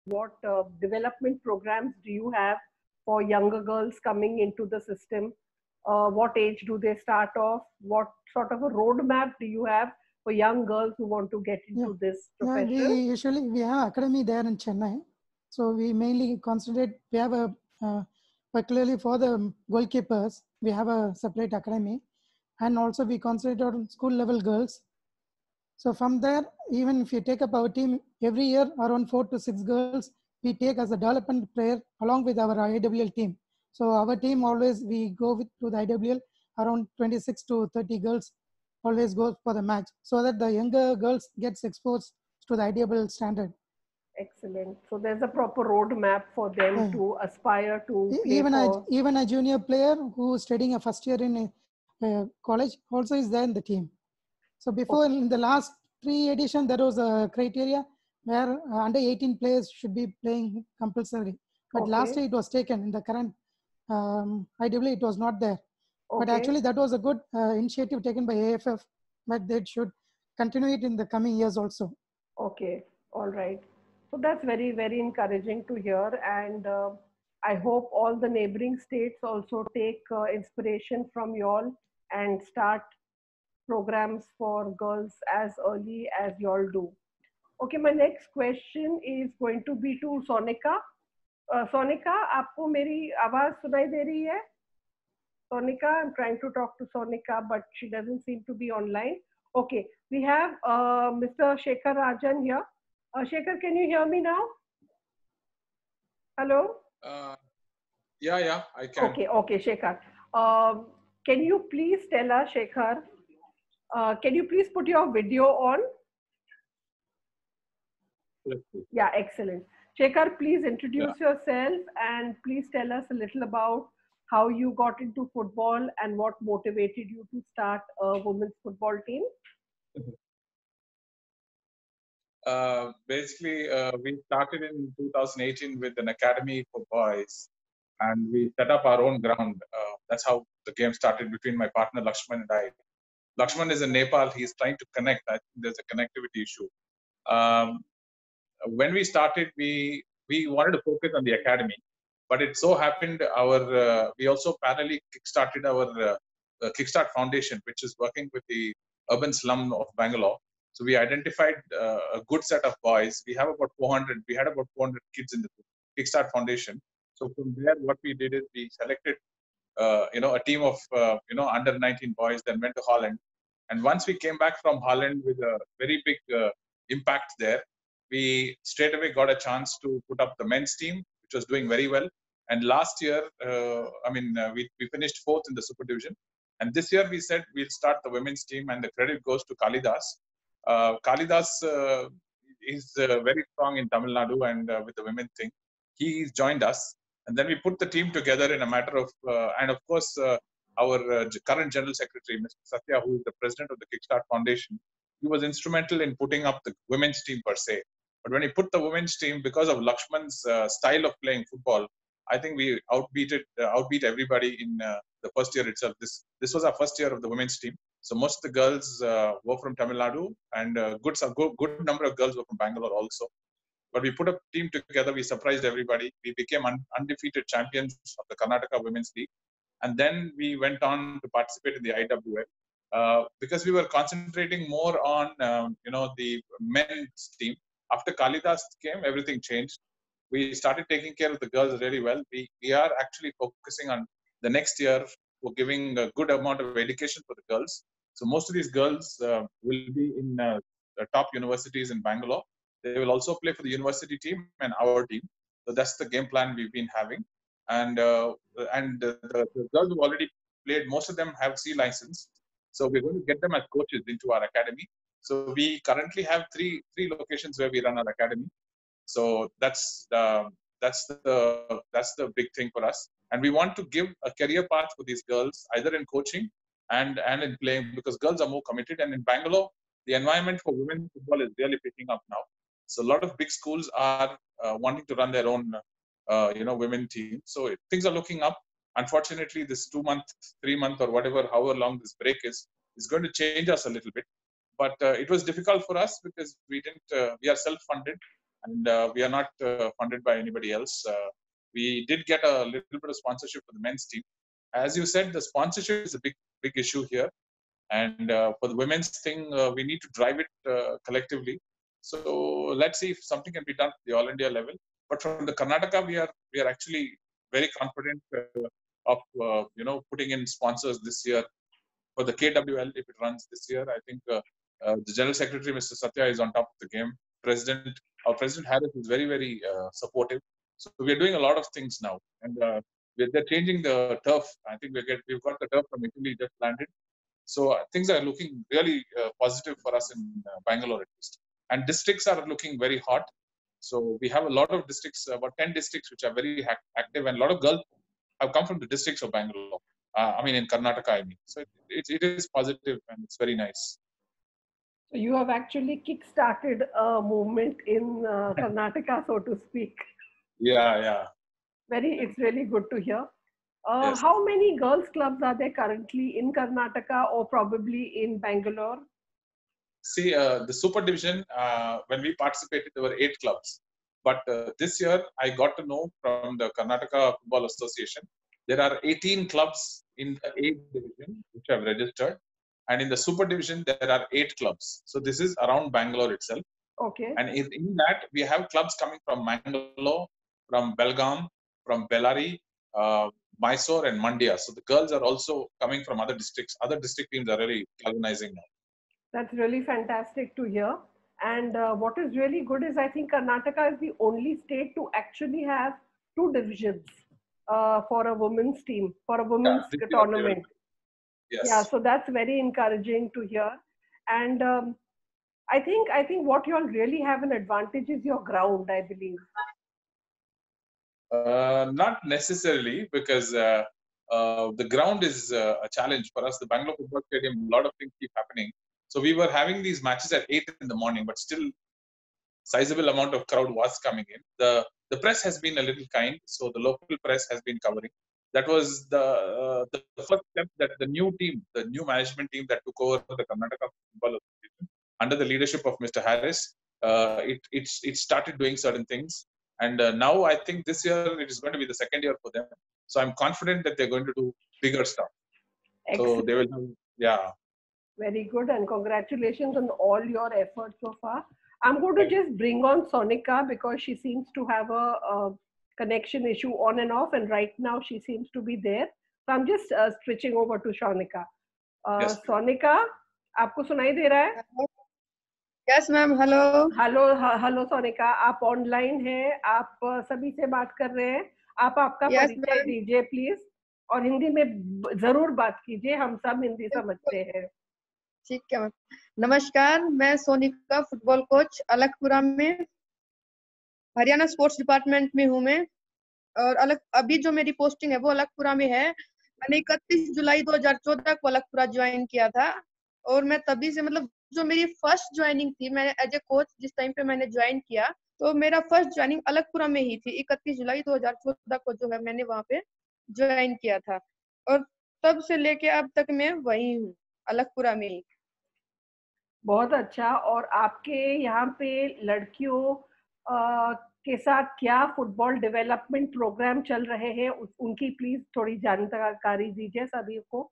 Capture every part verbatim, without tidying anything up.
what uh, development programs do you have for younger girls coming into the system? Uh, what age do they start off? What sort of a roadmap do you have for young girls who want to get into yeah. this Yeah, profession? we usually, we have academy there in Chennai. So we mainly concentrate, we have a, uh, particularly for the goalkeepers, we have a separate academy. And also we concentrate on school level girls. So from there, even if you take up our team, every year around four to six girls, we take as a development player along with our I W L team. So our team always, we go with to the I W L, around twenty-six to thirty girls always goes for the match, so that the younger girls gets exposed to the I W L standard. Excellent. So there's a proper roadmap for them Yeah. to aspire to E- play Even a, for. even a junior player who is studying a first year in a, uh, college also is there in the team. So before, Okay. in the last three edition, there was a criteria where uh, under eighteen players should be playing compulsory. But last Okay. year it was taken. In the current um, I W L, it was not there. But Okay. actually, that was a good uh, initiative taken by A F F. But they should continue it in the coming years also. Okay, all right. So that's very, very encouraging to hear. And uh, I hope all the neighboring states also take uh, inspiration from y'all and start programs for girls as early as y'all do. Okay, my next question is going to be to Sonika. Uh, Sonika, आपको मेरी आवाज सुनाई दे रही है? Sonika, I'm trying to talk to Sonika, but she doesn't seem to be online. Okay, we have uh, Mister Shekhar Rajan here. Uh, Shekhar, can you hear me now? Hello? Uh, yeah, yeah, I can. Okay, okay, Shekhar. Um, can you please tell us, Shekhar, uh, can you please put your video on? Yeah, excellent. Shekhar, please introduce Yeah. yourself and please tell us a little about how you got into football and what motivated you to start a women's football team. Uh, basically, uh, we started in two thousand eighteen with an academy for boys, and we set up our own ground. Uh, that's how the game started between my partner Lakshman and I. Lakshman is in Nepal. He's trying to connect. I think there's a connectivity issue. Um, when we started, we we wanted to focus on the academy, but it so happened our uh, we also parallelly kickstarted our uh, uh, Kickstart Foundation, which is working with the urban slum of Bangalore. So we identified uh, a good set of boys. We have about four hundred. We had about four hundred kids in the Kickstart Foundation. So from there, what we did is we selected, uh, you know, a team of uh, you know under nineteen boys. Then went to Holland, and once we came back from Holland with a very big uh, impact there, we straight away got a chance to put up the men's team, which was doing very well. And last year, uh, I mean, uh, we, we finished fourth in the Super Division. And this year we said we'll start the women's team, and the credit goes to Kalidas. Uh, Kalidas uh, is uh, very strong in Tamil Nadu and uh, with the women thing. He's joined us. And then we put the team together in a matter of, uh, and of course, uh, our uh, current General Secretary, Mister Satya, who is the president of the Kickstart Foundation, he was instrumental in putting up the women's team per se. But when he put the women's team, because of Lakshman's uh, style of playing football, I think we outbeat it, uh, outbeat everybody in uh, the first year itself. This this was our first year of the women's team. So most of the girls uh, were from Tamil Nadu, and uh, good some good, good number of girls were from Bangalore also. But we put a team together. We surprised everybody. We became un- undefeated champions of the Karnataka Women's League, and then we went on to participate in the I W L. Uh, because we were concentrating more on um, you know the men's team. After Kalidas came, everything changed. We started taking care of the girls really well. We we are actually focusing on the next year for giving a good amount of education for the girls. So most of these girls uh, will be in uh, the top universities in Bangalore. They will also play for the university team and our team. So that's the game plan we've been having. And uh, and the, the, the girls who already played, most of them have C license. So we're going to get them as coaches into our academy. So we currently have three three locations where we run our academy. So that's the that's the that's the big thing for us. And we want to give a career path for these girls, either in coaching and and in playing, because girls are more committed. And in Bangalore, the environment for women's football is really picking up now. So a lot of big schools are uh, wanting to run their own, uh, you know, women team. So it, things are looking up. Unfortunately, this two month, three month, or whatever, however long this break is, is going to change us a little bit. But uh, it was difficult for us because we didn't. Uh, we are self funded. and uh, we are not uh, funded by anybody else. Uh, we did get a little bit of sponsorship for the men's team. As you said, the sponsorship is a big, big issue here. And uh, for the women's thing, uh, we need to drive it uh, collectively. So let's see if something can be done at the All India level. But from the Karnataka, we are we are actually very confident uh, of uh, you know putting in sponsors this year for the K W L if it runs this year. I think uh, uh, the General Secretary, Mister Satya, is on top of the game. President, our President Harris is very very uh, supportive. So we are doing a lot of things now, and uh, we're, they're changing the turf. I think we get we've got the turf from Italy just landed. So uh, things are looking really uh, positive for us in uh, Bangalore at least. And districts are looking very hot. So we have a lot of districts, about ten districts, which are very ha- active, and a lot of girls have come from the districts of Bangalore. Uh, I mean, in Karnataka, I mean. So it, it, it is positive and it's very nice. So you have actually kick-started a movement in uh, Karnataka, so to speak. Yeah, yeah. Very, it's really good to hear. Uh, Yes. How many girls clubs are there currently in Karnataka or probably in Bangalore? See, uh, the super division, uh, when we participated, there were eight clubs. But uh, this year, I got to know from the Karnataka Football Association, there are eighteen clubs in the A division which have registered. And in the super division, there are eight clubs. So this is around Bangalore itself. Okay. And in, in that, we have clubs coming from Mangalore, from Belgaum, from Bellary, uh, Mysore, and Mandya. So the girls are also coming from other districts. Other district teams are really galvanizing now. That's really fantastic to hear. And uh, what is really good is I think Karnataka is the only state to actually have two divisions uh, for a women's team, for a women's Yeah, this year they will- tournament. Yes. Yeah, so that's very encouraging to hear. And um, I think I think what you all really have an advantage is your ground, I believe. Uh, not necessarily, because uh, uh, the ground is uh, a challenge for us. The Bangalore Football Stadium, a lot of things keep happening. So we were having these matches at eight in the morning, but still sizable amount of crowd was coming in. The the press has been a little kind, so the local press has been covering. That was the uh, the first step that the new team, the new management team that took over the Karnataka Football Association under the leadership of Mister Harris, uh, it it it started doing certain things, and uh, now I think this year it is going to be the second year for them. So I'm confident that they're going to do bigger stuff. Excellent. So they will, have, yeah. Very good, and congratulations on all your efforts so far. I'm going to just bring on Sonika because she seems to have a, a connection issue on and off, and right now she seems to be there. So I'm just uh, switching over to Sonika. Uh, Yes. Sonika, आपको सुनाई दे रहा है? Yes ma'am hello hello hello Sonika, आप online हैं, आप uh, सभी से बात कर रहे हैं. आप आपका Yes, परिचय ma'am. दीजिए प्लीज, और हिंदी में ब- जरूर बात कीजिए, हम सब हिंदी समझते हैं. ठीक है मैम. नमस्कार, मैं सोनिका, फुटबॉल कोच अलगपुरा में, हरियाणा स्पोर्ट्स डिपार्टमेंट में हूँ मैं. और अलग अभी जो मेरी पोस्टिंग है वो अलगपुरा में है. मैंने इकतीस जुलाई दो हज़ार चौदह को अलगपुरा ज्वाइन किया था, और मैं तभी से मतलब जो मेरी फर्स्ट ज्वाइनिंग थी, मैं एज ए कोच जिस टाइम पे मैंने ज्वाइन किया, तो मेरा फर्स्ट ज्वाइनिंग अलगपुरा में ही थी. इकतीस जुलाई दो हज़ार चौदह को जो है मैंने वहाँ पे ज्वाइन किया था, और तब से लेके अब तक मैं वही हूँ, अलगपुरा में ही. बहुत अच्छा. और आपके यहाँ पे लड़कियों अ, के साथ क्या फुटबॉल डेवलपमेंट प्रोग्राम चल रहे हैं, उस- उनकी प्लीज थोड़ी जानकारी दीजिए सभी को.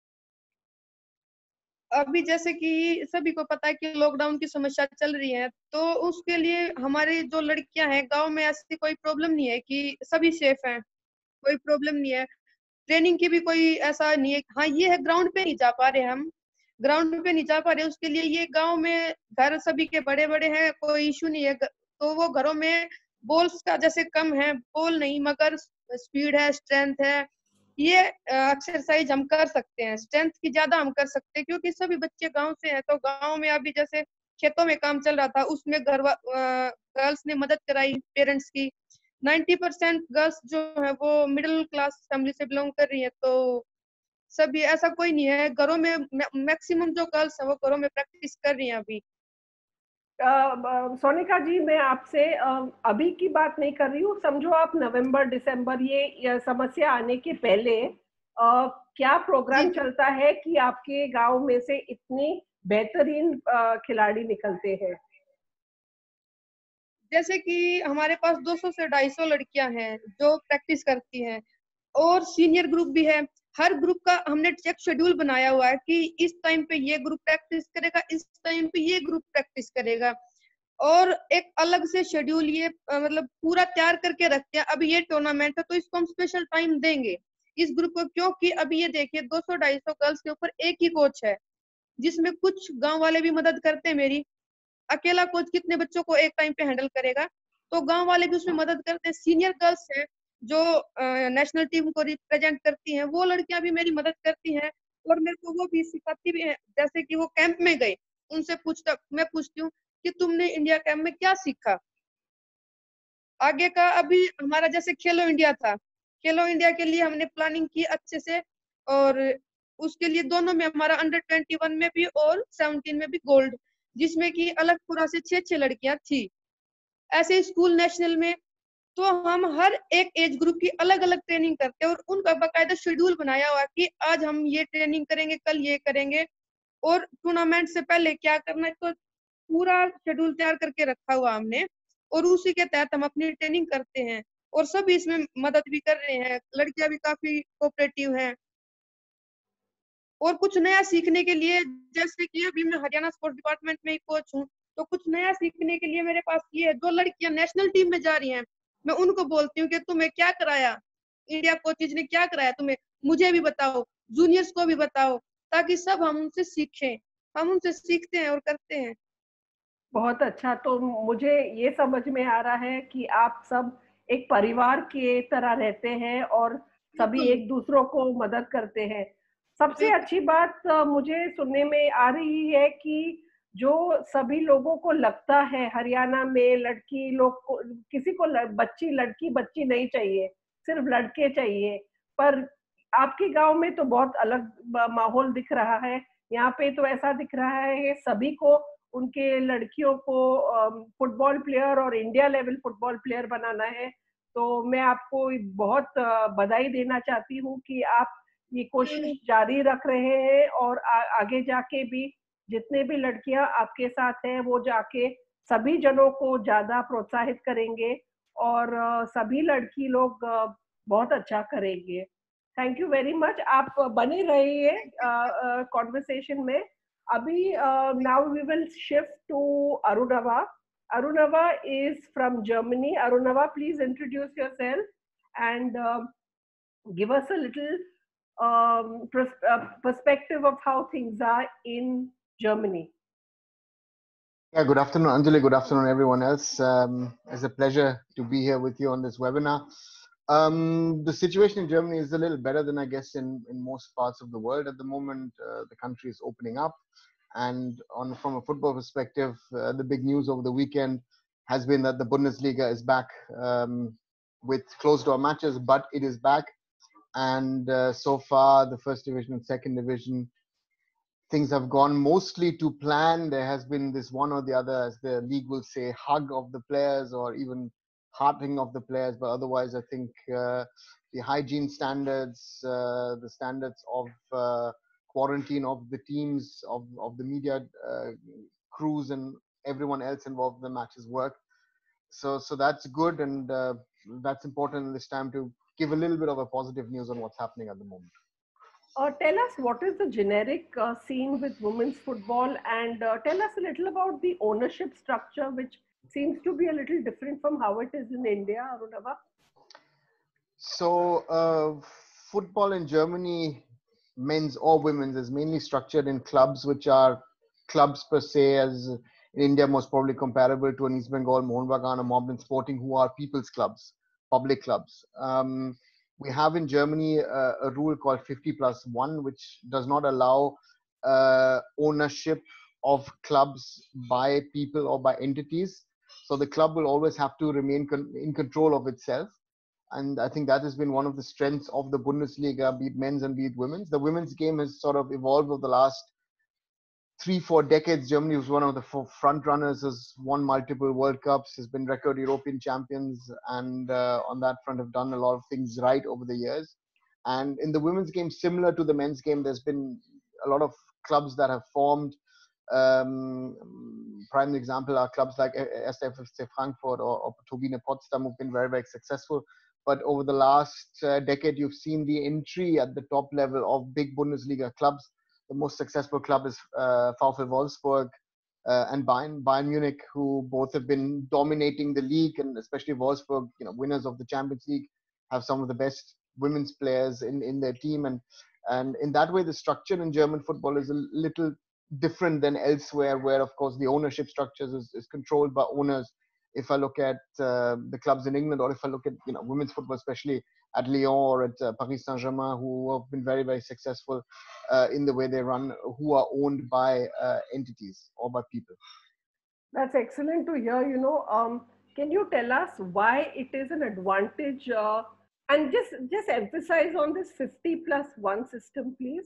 अभी जैसे कि सभी को पता है कि लॉकडाउन की समस्या चल रही है, तो उसके लिए हमारी जो लड़कियां हैं गांव में, ऐसी कोई प्रॉब्लम नहीं है कि सभी सेफ हैं, कोई प्रॉब्लम नहीं है. ट्रेनिंग की भी कोई ऐसा नहीं है. हाँ ये है, ग्राउंड पे नहीं जा पा रहे हम, ग्राउंड पे नहीं जा पा रहे, उसके लिए ये गांव में घर सभी के बड़े बड़े हैं, कोई इशू नहीं है. तो वो घरों में बॉल्स का जैसे कम है, बॉल नहीं, मगर स्पीड है, स्ट्रेंथ है, ये एक्सरसाइज हम कर सकते हैं. स्ट्रेंथ की ज्यादा हम कर सकते हैं, क्योंकि सभी बच्चे गांव से हैं. तो गांव में अभी जैसे खेतों में काम चल रहा था, उसमें घर गर्ल्स ने मदद कराई पेरेंट्स की. नाइन्टी परसेंट गर्ल्स जो है वो मिडिल क्लास फैमिली से बिलोंग कर रही है. तो सभी, ऐसा कोई नहीं है, घरों में मैक्सिमम जो गर्ल्स है वो घरों में प्रैक्टिस कर रही हैं अभी. अ, अ, सोनिका जी, मैं आपसे अ, अभी की बात नहीं कर रही हूँ. समझो आप नवंबर दिसंबर, ये, ये समस्या आने के पहले अ, क्या प्रोग्राम जी. चलता है कि आपके गांव में से इतनी बेहतरीन अ, खिलाड़ी निकलते हैं? जैसे कि हमारे पास दो सौ से ढाई सौ लड़कियां हैं जो प्रैक्टिस करती हैं, और सीनियर ग्रुप भी है। हर ग्रुप का हमने एक शेड्यूल बनाया हुआ है कि इस टाइम पे ये ग्रुप प्रैक्टिस करेगा, इस टाइम पे ये ग्रुप प्रैक्टिस करेगा, और एक अलग से शेड्यूल ये अ, मतलब पूरा तैयार करके रखते हैं। अभी ये टूर्नामेंट है तो इसको हम स्पेशल टाइम देंगे इस ग्रुप को, क्योंकि अभी ये देखिए दो सौ ढाई सौ गर्ल्स के ऊपर एक ही कोच है, जिसमें कुछ गांव वाले भी मदद करते हैं मेरी। अकेला कोच कितने बच्चों को एक टाइम पे हैंडल करेगा, तो गांव वाले भी उसमें मदद करते हैं। सीनियर गर्ल्स है जो नेशनल टीम को रिप्रेजेंट करती हैं, वो लड़कियां भी मेरी मदद करती हैं, और मेरे को वो भी सिखाती भी है। जैसे कि वो कैंप में गई, उनसे पूछता मैं पूछती हूँ कि तुमने इंडिया कैंप में क्या सीखा आगे का। अभी हमारा जैसे खेलो इंडिया था, खेलो इंडिया के लिए हमने प्लानिंग की अच्छे से, और उसके लिए दोनों में हमारा अंडर ट्वेंटी वन में भी और सेवनटीन में भी गोल्ड, जिसमें कि अलगपुरा से छह छह लड़कियां थी। ऐसे स्कूल नेशनल में तो हम हर एक एज ग्रुप की अलग अलग ट्रेनिंग करते हैं, और उनका बाकायदा शेड्यूल बनाया हुआ कि आज हम ये ट्रेनिंग करेंगे, कल ये करेंगे, और टूर्नामेंट से पहले क्या करना है, तो पूरा शेड्यूल तैयार करके रखा हुआ हमने, और उसी के तहत हम अपनी ट्रेनिंग करते हैं। और सभी इसमें मदद भी कर रहे हैं, लड़कियां भी काफी कोऑपरेटिव हैं। और कुछ नया सीखने के लिए, जैसे कि अभी मैं हरियाणा स्पोर्ट्स डिपार्टमेंट में ही कोच हूँ, तो कुछ नया सीखने के लिए मेरे पास ये है, जो लड़कियां नेशनल टीम में जा रही हैं, मैं उनको बोलती हूँ कि तुम्हें क्या कराया, इंडिया कोचेज ने क्या कराया तुम्हें, मुझे भी बताओ, जूनियर्स को भी बताओ, ताकि सब हम उनसे सीखें। हम उनसे सीखते हैं और करते हैं। बहुत अच्छा। तो मुझे ये समझ में आ रहा है कि आप सब एक परिवार की तरह रहते हैं और सभी बिल्कुल एक दूसरों को मदद करते हैं। सबसे बिल्कुल। अच्छी बात अ, मुझे सुनने में आ रही है कि जो सभी लोगों को लगता है हरियाणा में लड़की लोग को, किसी को लड़, बच्ची लड़की बच्ची नहीं चाहिए, सिर्फ लड़के चाहिए, पर आपके गांव में तो बहुत अलग ब- माहौल दिख रहा है। यहाँ पे तो ऐसा दिख रहा है सभी को, उनके लड़कियों को फुटबॉल प्लेयर और इंडिया लेवल फुटबॉल प्लेयर बनाना है। तो मैं आपको बहुत अ, बधाई देना चाहती हूँ कि आप ये कोशिश जारी रख रहे हैं, और आ, आगे जाके भी जितने भी लड़कियां आपके साथ हैं वो जाके सभी जनों को ज्यादा प्रोत्साहित करेंगे, और अ, सभी लड़की लोग अ, बहुत अच्छा करेंगे। Thank you very much. आप बने रहिए कॉन्वर्सेशन में। Abhi, uh, now we will shift to Arunava. Arunava is from Germany. Arunava, please introduce yourself and uh, give us a little um, pers- uh, perspective of how things are in Germany. Yeah, good afternoon, Anjali. Good afternoon, everyone else. Um, it's a pleasure to be here with you on this webinar. Um, the situation in Germany is a little better than I guess in, in most parts of the world at the moment. Uh, the country is opening up, and on from a football perspective, uh, the big news over the weekend has been that the Bundesliga is back um, with closed door matches, but it is back. And uh, so far, the first division and second division, things have gone mostly to plan. There has been this one or the other, as the league will say, hug of the players or even hearting of the players. But otherwise, I think uh, the hygiene standards, uh, the standards of uh, quarantine of the teams, of, of the media uh, crews and everyone else involved in the matches work. So, so that's good, and uh, that's important in this time to give a little bit of a positive news on what's happening at the moment. Uh, tell us what is the generic uh, scene with women's football, and uh, tell us a little about the ownership structure, which seems to be a little different from how it is in India, Arunava. So, uh, football in Germany, men's or women's, is mainly structured in clubs, which are clubs per se, as in India, most probably comparable to an East Bengal, Mohun Bagan, or Mohammedan Sporting, who are people's clubs, public clubs. Um, we have in Germany uh, a rule called fifty plus one, which does not allow uh, ownership of clubs by people or by entities. So the club will always have to remain con- in control of itself. And I think that has been one of the strengths of the Bundesliga, be it men's and be it women's. The women's game has sort of evolved over the last three, four decades. Germany was one of the front runners, has won multiple World Cups, has been record European champions, and uh, on that front have done a lot of things right over the years. And in the women's game, similar to the men's game, there's been a lot of clubs that have formed Um, prime example are clubs like Erster F C Frankfurt or, or Turbine Potsdam, who've been very, very successful. But over the last uh, decade, you've seen the entry at the top level of big Bundesliga clubs. The most successful club is uh, VfL Wolfsburg uh, and Bayern, Bayern Munich, who both have been dominating the league, and especially Wolfsburg, you know, winners of the Champions League, have some of the best women's players in, in their team. And, and in that way, the structure in German football is a little different than elsewhere, where, of course, the ownership structures is, is controlled by owners. If I look at uh, the clubs in England, or if I look at, you know, women's football, especially at Lyon or at uh, Paris Saint-Germain, who have been very, very successful uh, in the way they run, who are owned by uh, entities or by people. That's excellent to hear. You know, um, can you tell us why it is an advantage, uh, and just just emphasize on this fifty plus one system, please?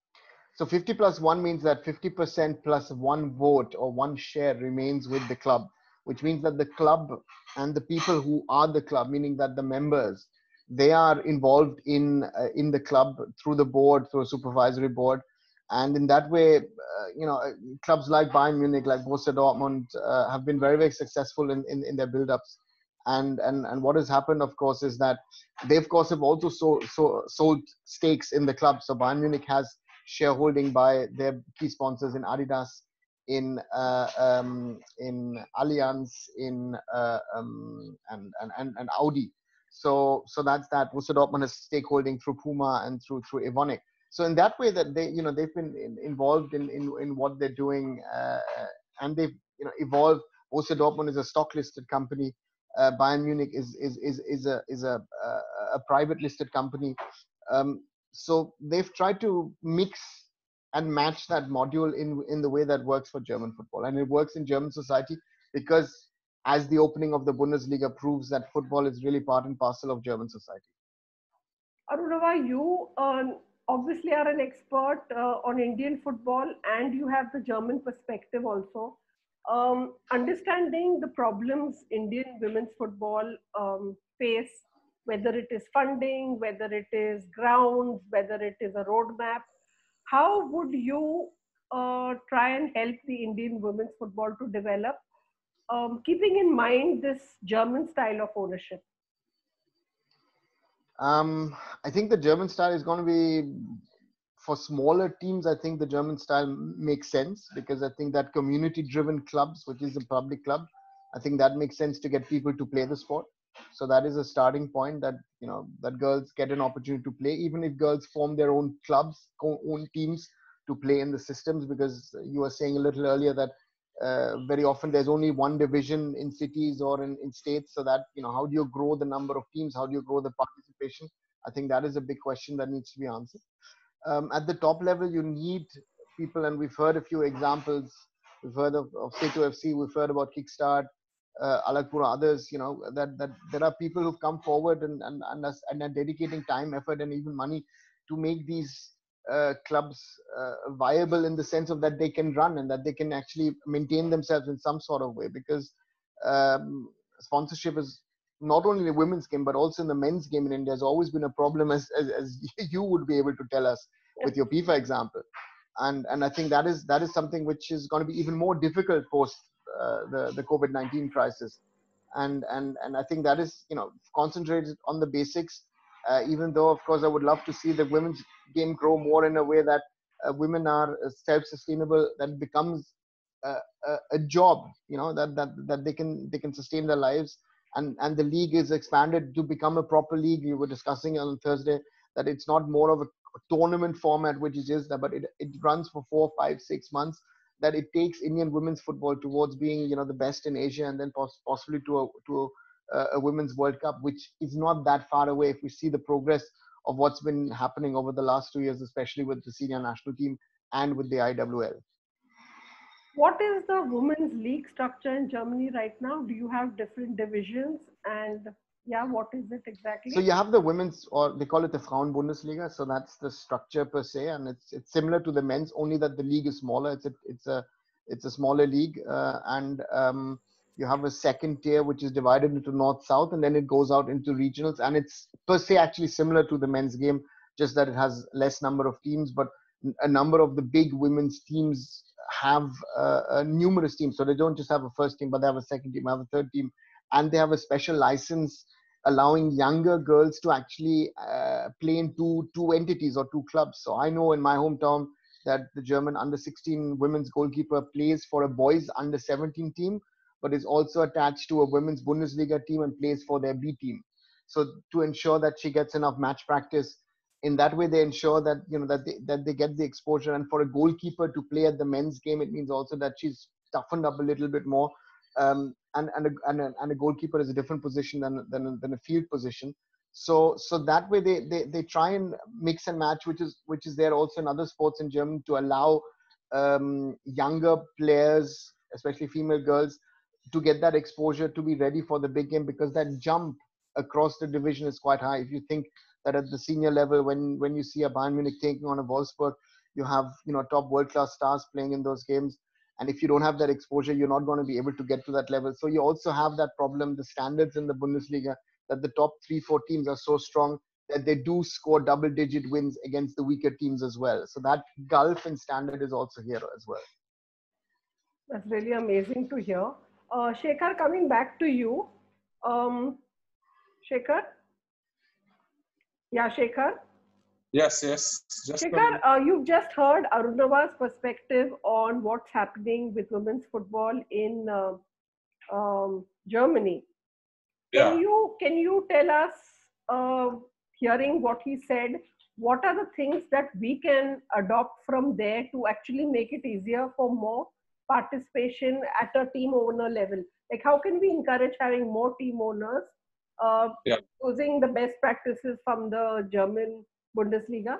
So fifty plus one means that fifty percent plus one vote or one share remains with the club, which means that the club and the people who are the club, meaning that the members, they are involved in uh, in the club through the board, through a supervisory board. And in that way, uh, you know, clubs like Bayern Munich, like Borussia Dortmund, uh, have been very, very successful in, in, in their build-ups. And, and, and what has happened, of course, is that they, of course, have also so, so, sold stakes in the club. So Bayern Munich has shareholding by their key sponsors in Adidas, in uh, um, in Allianz, in uh, um, and, and and Audi. So so that's that. Borussia Dortmund has stakeholding through Puma and through through Evonik. So in that way, that they, you know, they've been in, involved in, in in what they're doing, uh, and they've, you know, evolved. Borussia Dortmund is a stock listed company. Uh, Bayern Munich is is is is a is a a, a private listed company. Um, so they've tried to mix and match that module in in the way that works for German football, and it works in German society because, as the opening of the Bundesliga proves, that football is really part and parcel of German society. Arunava, you uh, obviously are an expert uh, on Indian football, and you have the German perspective also. Um, understanding the problems Indian women's football um, face, whether it is funding, whether it is grounds, whether it is a roadmap, how would you uh, try and help the Indian women's football to develop, um, keeping in mind this German style of ownership? Um, I think the German style is going to be, for smaller teams, I think the German style makes sense, because I think that community-driven clubs, which is a public club, I think that makes sense to get people to play the sport. So that is a starting point, that, you know, that girls get an opportunity to play, even if girls form their own clubs, own teams to play in the systems, because you were saying a little earlier that uh, very often there's only one division in cities or in, in states. So that, you know, how do you grow the number of teams? How do you grow the participation? I think that is a big question that needs to be answered. Um, at the top level, you need people, and we've heard a few examples. We've heard of, of Seto F C, we've heard about Kickstart, uh, Alakpura, others, you know, that, that there are people who've come forward and, and, and, are, and are dedicating time, effort, and even money to make these uh, clubs uh, viable, in the sense of that they can run and that they can actually maintain themselves in some sort of way, because um, sponsorship is not only the women's game, but also in the men's game in India has always been a problem, as, as, as you would be able to tell us with your FIFA example. And, and I think that is, that is something which is going to be even more difficult post uh, the, the COVID nineteen crisis. And, and, and I think that is, you know, concentrated on the basics, uh, even though, of course, I would love to see the women's game grow more in a way that uh, women are self-sustainable, that becomes a, a, a job, you know, that, that, that they can, they can sustain their lives. And, and the league is expanded to become a proper league. We were discussing on Thursday that it's not more of a tournament format, which it is, but it, it runs for four, five, six months, that it takes Indian women's football towards being, you know, the best in Asia, and then poss possibly to a, to a, a women's World Cup, which is not that far away if we see the progress of what's been happening over the last two years, especially with the senior national team and with the I W L. What is the women's league structure in Germany right now? Do you have different divisions? And yeah, what is it exactly? So you have the women's, or they call it the Frauen-Bundesliga. So that's the structure per se, and it's it's similar to the men's, only that the league is smaller. It's a it's a it's a smaller league, uh, and um, you have a second tier which is divided into north-south, and then it goes out into regionals, and it's per se actually similar to the men's game, just that it has less number of teams. But a number of the big women's teams have uh, uh, numerous teams. So they don't just have a first team, but they have a second team, have a third team, and they have a special license allowing younger girls to actually uh, play in two two entities or two clubs. So I know in my hometown that the German under sixteen women's goalkeeper plays for a boys under seventeen team, but is also attached to a women's Bundesliga team and plays for their B team. So to ensure that she gets enough match practice, in that way they ensure that you know that they, that they get the exposure. And for a goalkeeper to play at the men's game, it means also that she's toughened up a little bit more. Um, and and a, and a, and a goalkeeper is a different position than than, than a field position. So so that way they, they they try and mix and match, which is which is there also in other sports in Germany, to allow um, younger players, especially female girls, to get that exposure, to be ready for the big game, because that jump across the division is quite high. If you think that at the senior level, when when you see a Bayern Munich taking on a Wolfsburg, you have you know top world class stars playing in those games. And if you don't have that exposure, you're not going to be able to get to that level. So you also have that problem, the standards in the Bundesliga, that the top three, four teams are so strong that they do score double digit wins against the weaker teams as well. So that gulf in standard is also here as well. That's really amazing to hear. Uh, Shekhar, coming back to you. Um, Shekhar? Yeah, Shekhar? Yes, yes. Just Shekhar, uh, you've just heard Arunava's perspective on what's happening with women's football in uh, um, Germany. Yeah. Can you can you tell us, uh, hearing what he said, what are the things that we can adopt from there to actually make it easier for more participation at a team owner level? Like, how can we encourage having more team owners uh, Yeah. using the best practices from the German Bundesliga?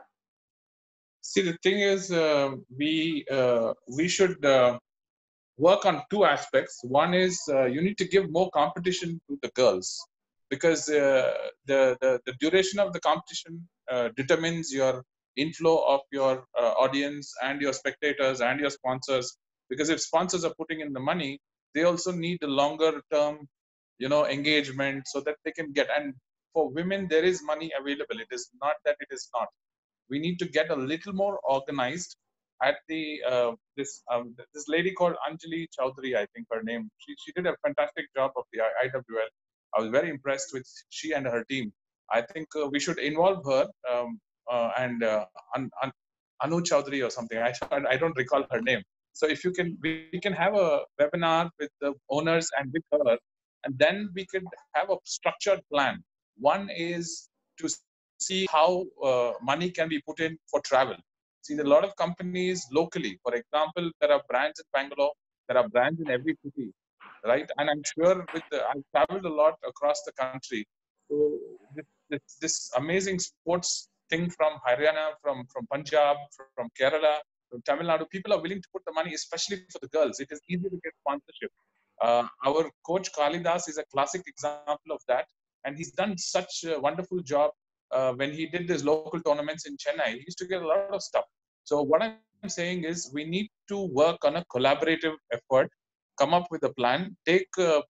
See, the thing is, uh, we uh, we should uh, work on two aspects. One is uh, you need to give more competition to the girls, because uh, the, the the duration of the competition uh, determines your inflow of your uh, audience and your spectators and your sponsors. Because if sponsors are putting in the money, they also need a longer term, you know, engagement, so that they can get. And for women, there is money available. It is not that it is not. We need to get a little more organized at the uh, this um, this lady called Anjali Chowdhury, I think her name. She she did a fantastic job of the I W L. I was very impressed with she and her team. I think uh, we should involve her um, uh, and uh, An, An, Anu Chowdhury or something. I I don't recall her name. So if you can, we, we can have a webinar with the owners and with her, and then we could have a structured plan. One is to see how uh, money can be put in for travel. See, there are a lot of companies locally. For example, there are brands in Bangalore, there are brands in every city, right? And I'm sure with the, I've traveled a lot across the country. So this, this, this amazing sports thing from Haryana, from, from Punjab, from Kerala, from Tamil Nadu, people are willing to put the money, especially for the girls. It is easy to get sponsorship. Uh, our coach Kalidas is a classic example of that. And he's done such a wonderful job. Uh, when he did his local tournaments in Chennai, he used to get a lot of stuff. So what I'm saying is we need to work on a collaborative effort, come up with a plan, take uh,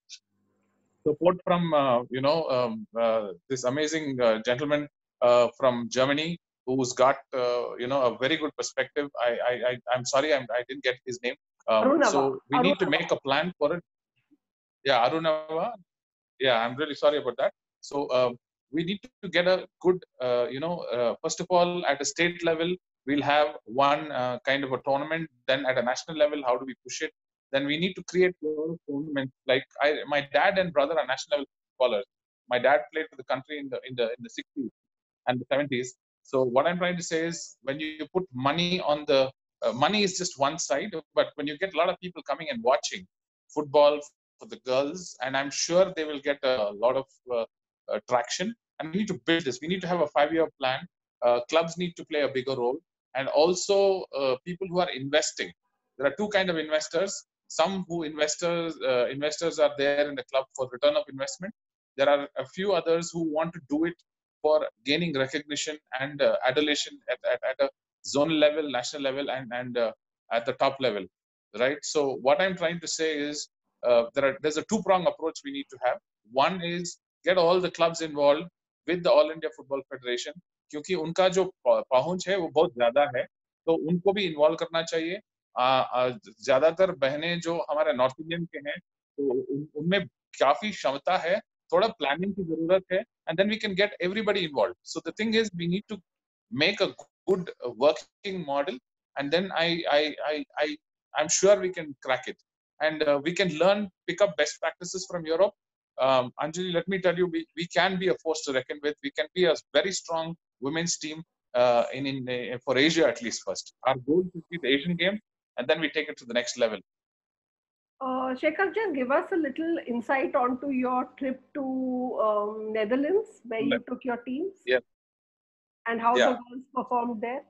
support from, uh, you know, um, uh, this amazing uh, gentleman uh, from Germany who's got, uh, you know, a very good perspective. I, I, I, I'm sorry, I'm, I didn't get his name. Um, so we need to make a plan for it. Yeah, Arunava. Yeah, I'm really sorry about that. So uh, we need to get a good, uh, you know, uh, first of all, at a state level, we'll have one uh, kind of a tournament. Then at a national level, how do we push it? Then we need to create tournaments. Like I, my dad and brother are national footballers. My dad played for the country in the in the in the sixties and the seventies. So what I'm trying to say is, when you put money on the uh, money is just one side, but when you get a lot of people coming and watching football for the girls, and I'm sure they will get a lot of uh, uh, traction. And we need to build this. We need to have a five-year plan. Uh, clubs need to play a bigger role, and also uh, people who are investing. There are two kind of investors. Some who investors uh, investors are there in the club for return of investment. There are a few others who want to do it for gaining recognition and uh, adulation at, at, at a zonal level, national level, and and uh, at the top level, right? So what I'm trying to say is, uh, there are there's a two-prong approach we need to have. One is get all the clubs involved with the All India Football Federation, क्योंकि उनका जो पहुंच है वो बहुत ज़्यादा है. तो उनको भी इन्वॉल्व करना चाहिए। ज्यादातर बहनें जो हमारे नॉर्थ इंडियन के हैं तो उनमें काफी क्षमता है, थोड़ा प्लानिंग की जरूरत है, and then we can get everybody involve. So the thing is we need to make a good uh, working model, and then I I I I I'm sure we can crack it, and uh, we can learn, pick up best practices from Europe. Um, Anjali, let me tell you, we, we can be a force to reckon with. We can be a very strong women's team uh, in in uh, for Asia at least first. Our goal is to be the Asian game, and then we take it to the next level. Uh, Shekhar, just give us a little insight onto your trip to um, Netherlands, where you took your teams. Yeah. And how yeah. the girls performed there?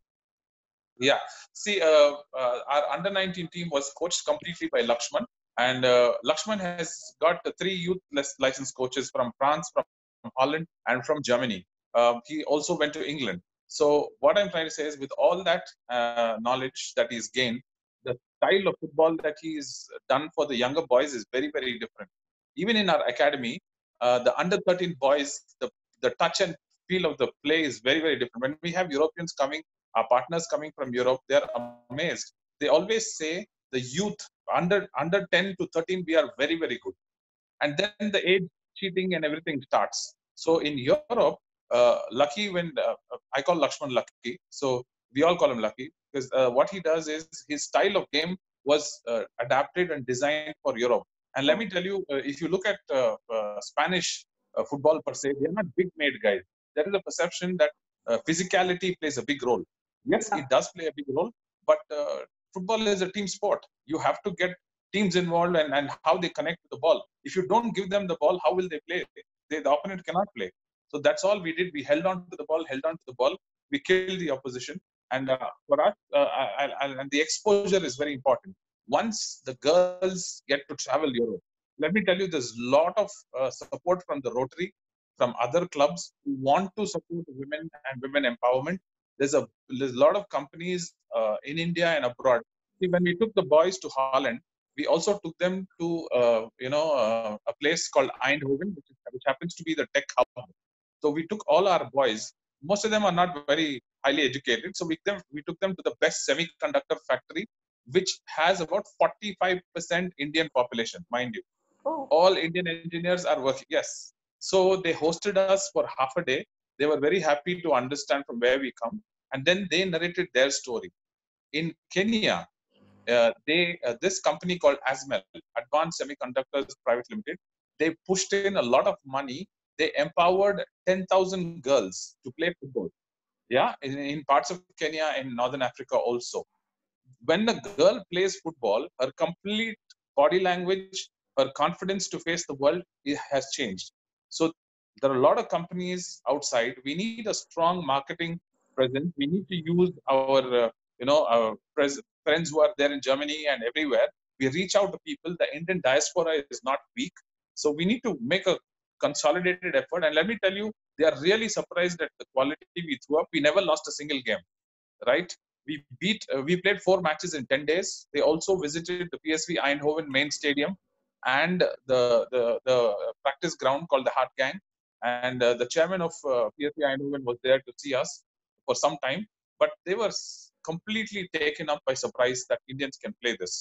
Yeah, see, uh, uh, our under nineteen team was coached completely by Lakshman, and uh, Lakshman has got the three youth licensed coaches from France, from Holland, and from Germany. Uh, he also went to England. So what I'm trying to say is, with all that uh, knowledge that he's gained, the style of football that he's done for the younger boys is very, very different. Even in our academy, uh, the under thirteen boys, the, the touch and feel of the play is very, very different. When we have Europeans coming, our partners coming from Europe, they're amazed. They always say the youth under under ten to thirteen, we are very, very good. And then the age cheating and everything starts. So in Europe, uh, Lucky, when uh, I call Lakshman Lucky, so we all call him Lucky, because uh, what he does is his style of game was uh, adapted and designed for Europe. And let me tell you, uh, if you look at uh, uh, Spanish uh, football per se, they're not big-made guys. There is a perception that uh, physicality plays a big role. Yes, yeah. It does play a big role, but uh, football is a team sport. You have to get teams involved and, and how they connect with the ball. If you don't give them the ball, how will they play? They, the opponent cannot play. So that's all we did. We held on to the ball, held on to the ball. We killed the opposition. And uh, for us, uh, I, I, and the exposure is very important. Once the girls get to travel Europe, let me tell you, there's a lot of uh, support from the Rotary, from other clubs who want to support women and women empowerment. There's a, there's a lot of companies uh, in India and abroad. See, when we took the boys to Holland, we also took them to, uh, you know, uh, a place called Eindhoven, which, is, which happens to be the tech hub. So we took all our boys. Most of them are not very highly educated. So we, them, we took them to the best semiconductor factory, which has about forty-five percent Indian population, mind you. Oh. All Indian engineers are working. Yes. So they hosted us for half a day. They were very happy to understand from where we come. And then they narrated their story. In Kenya, Uh, they uh, this company called Asmel, Advanced Semiconductors Private Limited, they pushed in a lot of money. They empowered ten thousand girls to play football. Yeah, in, in parts of Kenya and Northern Africa also. When a girl plays football, her complete body language, her confidence to face the world, it has changed. So there are a lot of companies outside. We need a strong marketing presence. We need to use our, uh, you know, our pres- friends who are there in Germany and everywhere. We reach out to people. The Indian diaspora is not weak. So we need to make a consolidated effort. And let me tell you, they are really surprised at the quality we threw up. We never lost a single game, right? We beat, uh, we played four matches in ten days. They also visited the P S V Eindhoven main stadium and the, the, the practice ground called the Hart Gang. And uh, the chairman of uh, P S V Eindhoven was there to see us for some time, but they were completely taken up by surprise that Indians can play this.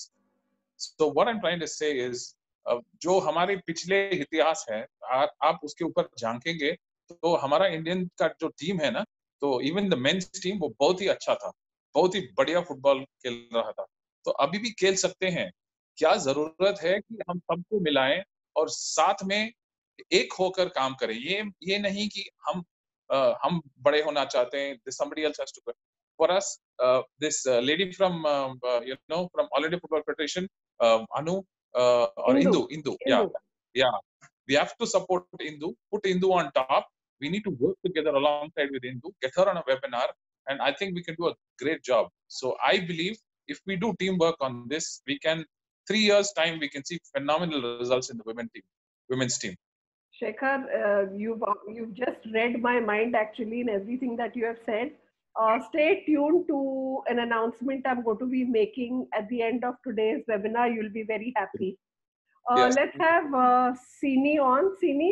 So what I'm trying to say is, uh, जो हमारे पिछले इतिहास है, आप उसके ऊपर झांकेंगे तो हमारा इंडियन का जो टीम है ना, तो इवन द मेंस टीम वो बहुत ही अच्छा था, बहुत ही बढ़िया फुटबॉल खेल रहा था. तो अभी भी खेल सकते हैं. क्या जरूरत है कि हम सबको मिलाएं और साथ में एक होकर काम करें. ये ये नहीं कि हम uh, हम बड़े होना चाहते हैं. Somebody else has to. For us, uh, this uh, lady from uh, uh, you know from All India Football Federation, uh, Anu uh, or Indu, Indu, Indu, yeah, yeah. We have to support Indu. Put Indu on top. We need to work together alongside with Indu. Get her on a webinar, and I think we can do a great job. So I believe if we do teamwork on this, we can. Three years time, we can see phenomenal results in the women team, women's team. Shekhar, uh, you've you've just read my mind actually in everything that you have said. Uh, stay tuned to an announcement I'm going to be making at the end of today's webinar. You'll be very happy. Uh, yes. Let's have uh, Sini on. Sini?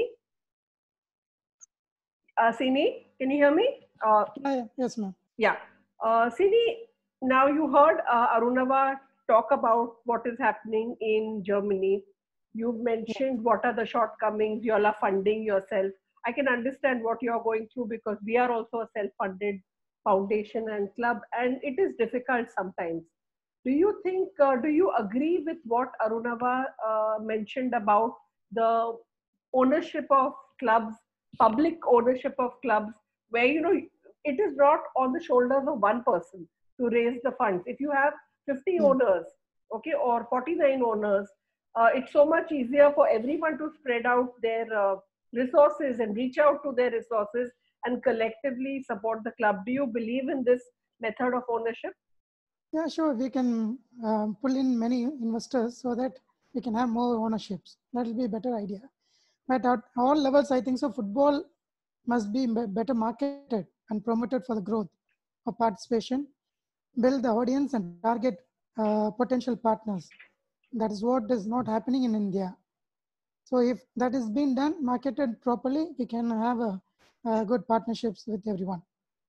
Uh, Sini, can you hear me? Uh, uh, yes, ma'am. Yeah. Uh, Sini, now you heard uh, Arunava talk about what is happening in Germany. You've mentioned what are the shortcomings. You all are funding yourself. I can understand what you are going through because we are also a self-funded foundation and club, and it is difficult sometimes. Do you think, uh, do you agree with what Arunava uh, mentioned about the ownership of clubs, public ownership of clubs, where, you know, it is not on the shoulders of one person to raise the funds. If you have fifty Yeah. owners, okay, or forty-nine owners, uh, it's so much easier for everyone to spread out their uh, resources and reach out to their resources and collectively support the club. Do you believe in this method of ownership? Yeah, sure. We can um, pull in many investors so that we can have more ownerships. That will be a better idea. But at all levels, I think so. Football must be be- better marketed and promoted for the growth of participation, build the audience, and target uh, potential partners. That is what is not happening in India. So if that is being done, marketed properly, we can have a, a good partnerships with everyone.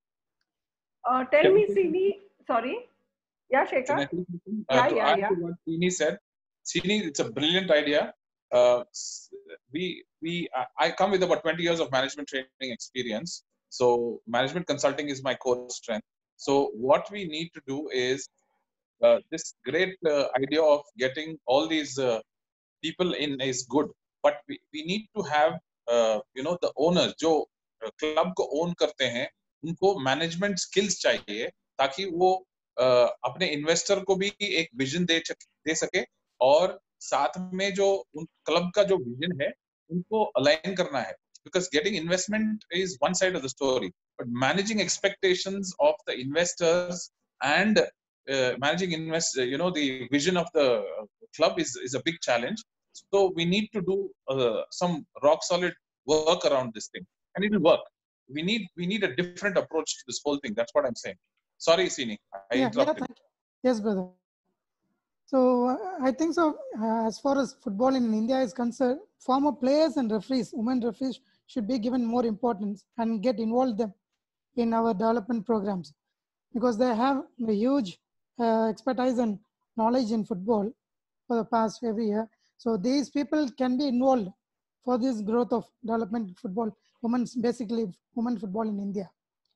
Uh, tell Can I me, say Sini, something? sorry. Yeah, Can Shekhar? I say something? Uh, Yeah, to yeah, add yeah. to what Sini said, Sini, it's a brilliant idea. Uh, s- we we I I come with about twenty years of management training experience. So management consulting is my core strength. So what we need to do is uh, this great uh, idea of getting all these uh, people in is good, but we, we need to have uh, you know the owners जो club को own करते हैं उनको management skills चाहिए ताकि वो uh, अपने investor को भी एक विजन दे दे सके और साथ में जो उन क्लब का जो विजन है उनको अलाइन करना है because getting investment is one side of the story but managing expectations of the investors and uh, managing invest you know the vision of the club is is a big challenge. So we need to do uh, some rock solid work around this thing, and it will work. We need we need a different approach to this whole thing. That's what I'm saying. Sorry, Sini, I Yeah, yeah, interrupted. thank you. Yes, brother. So uh, I think so. Uh, as far as football in India is concerned, former players and referees, women referees, should be given more importance and get involved them in our development programs because they have a huge uh, expertise and knowledge in football for the past every year. So these people can be involved for this growth of development football, women's basically women football in India.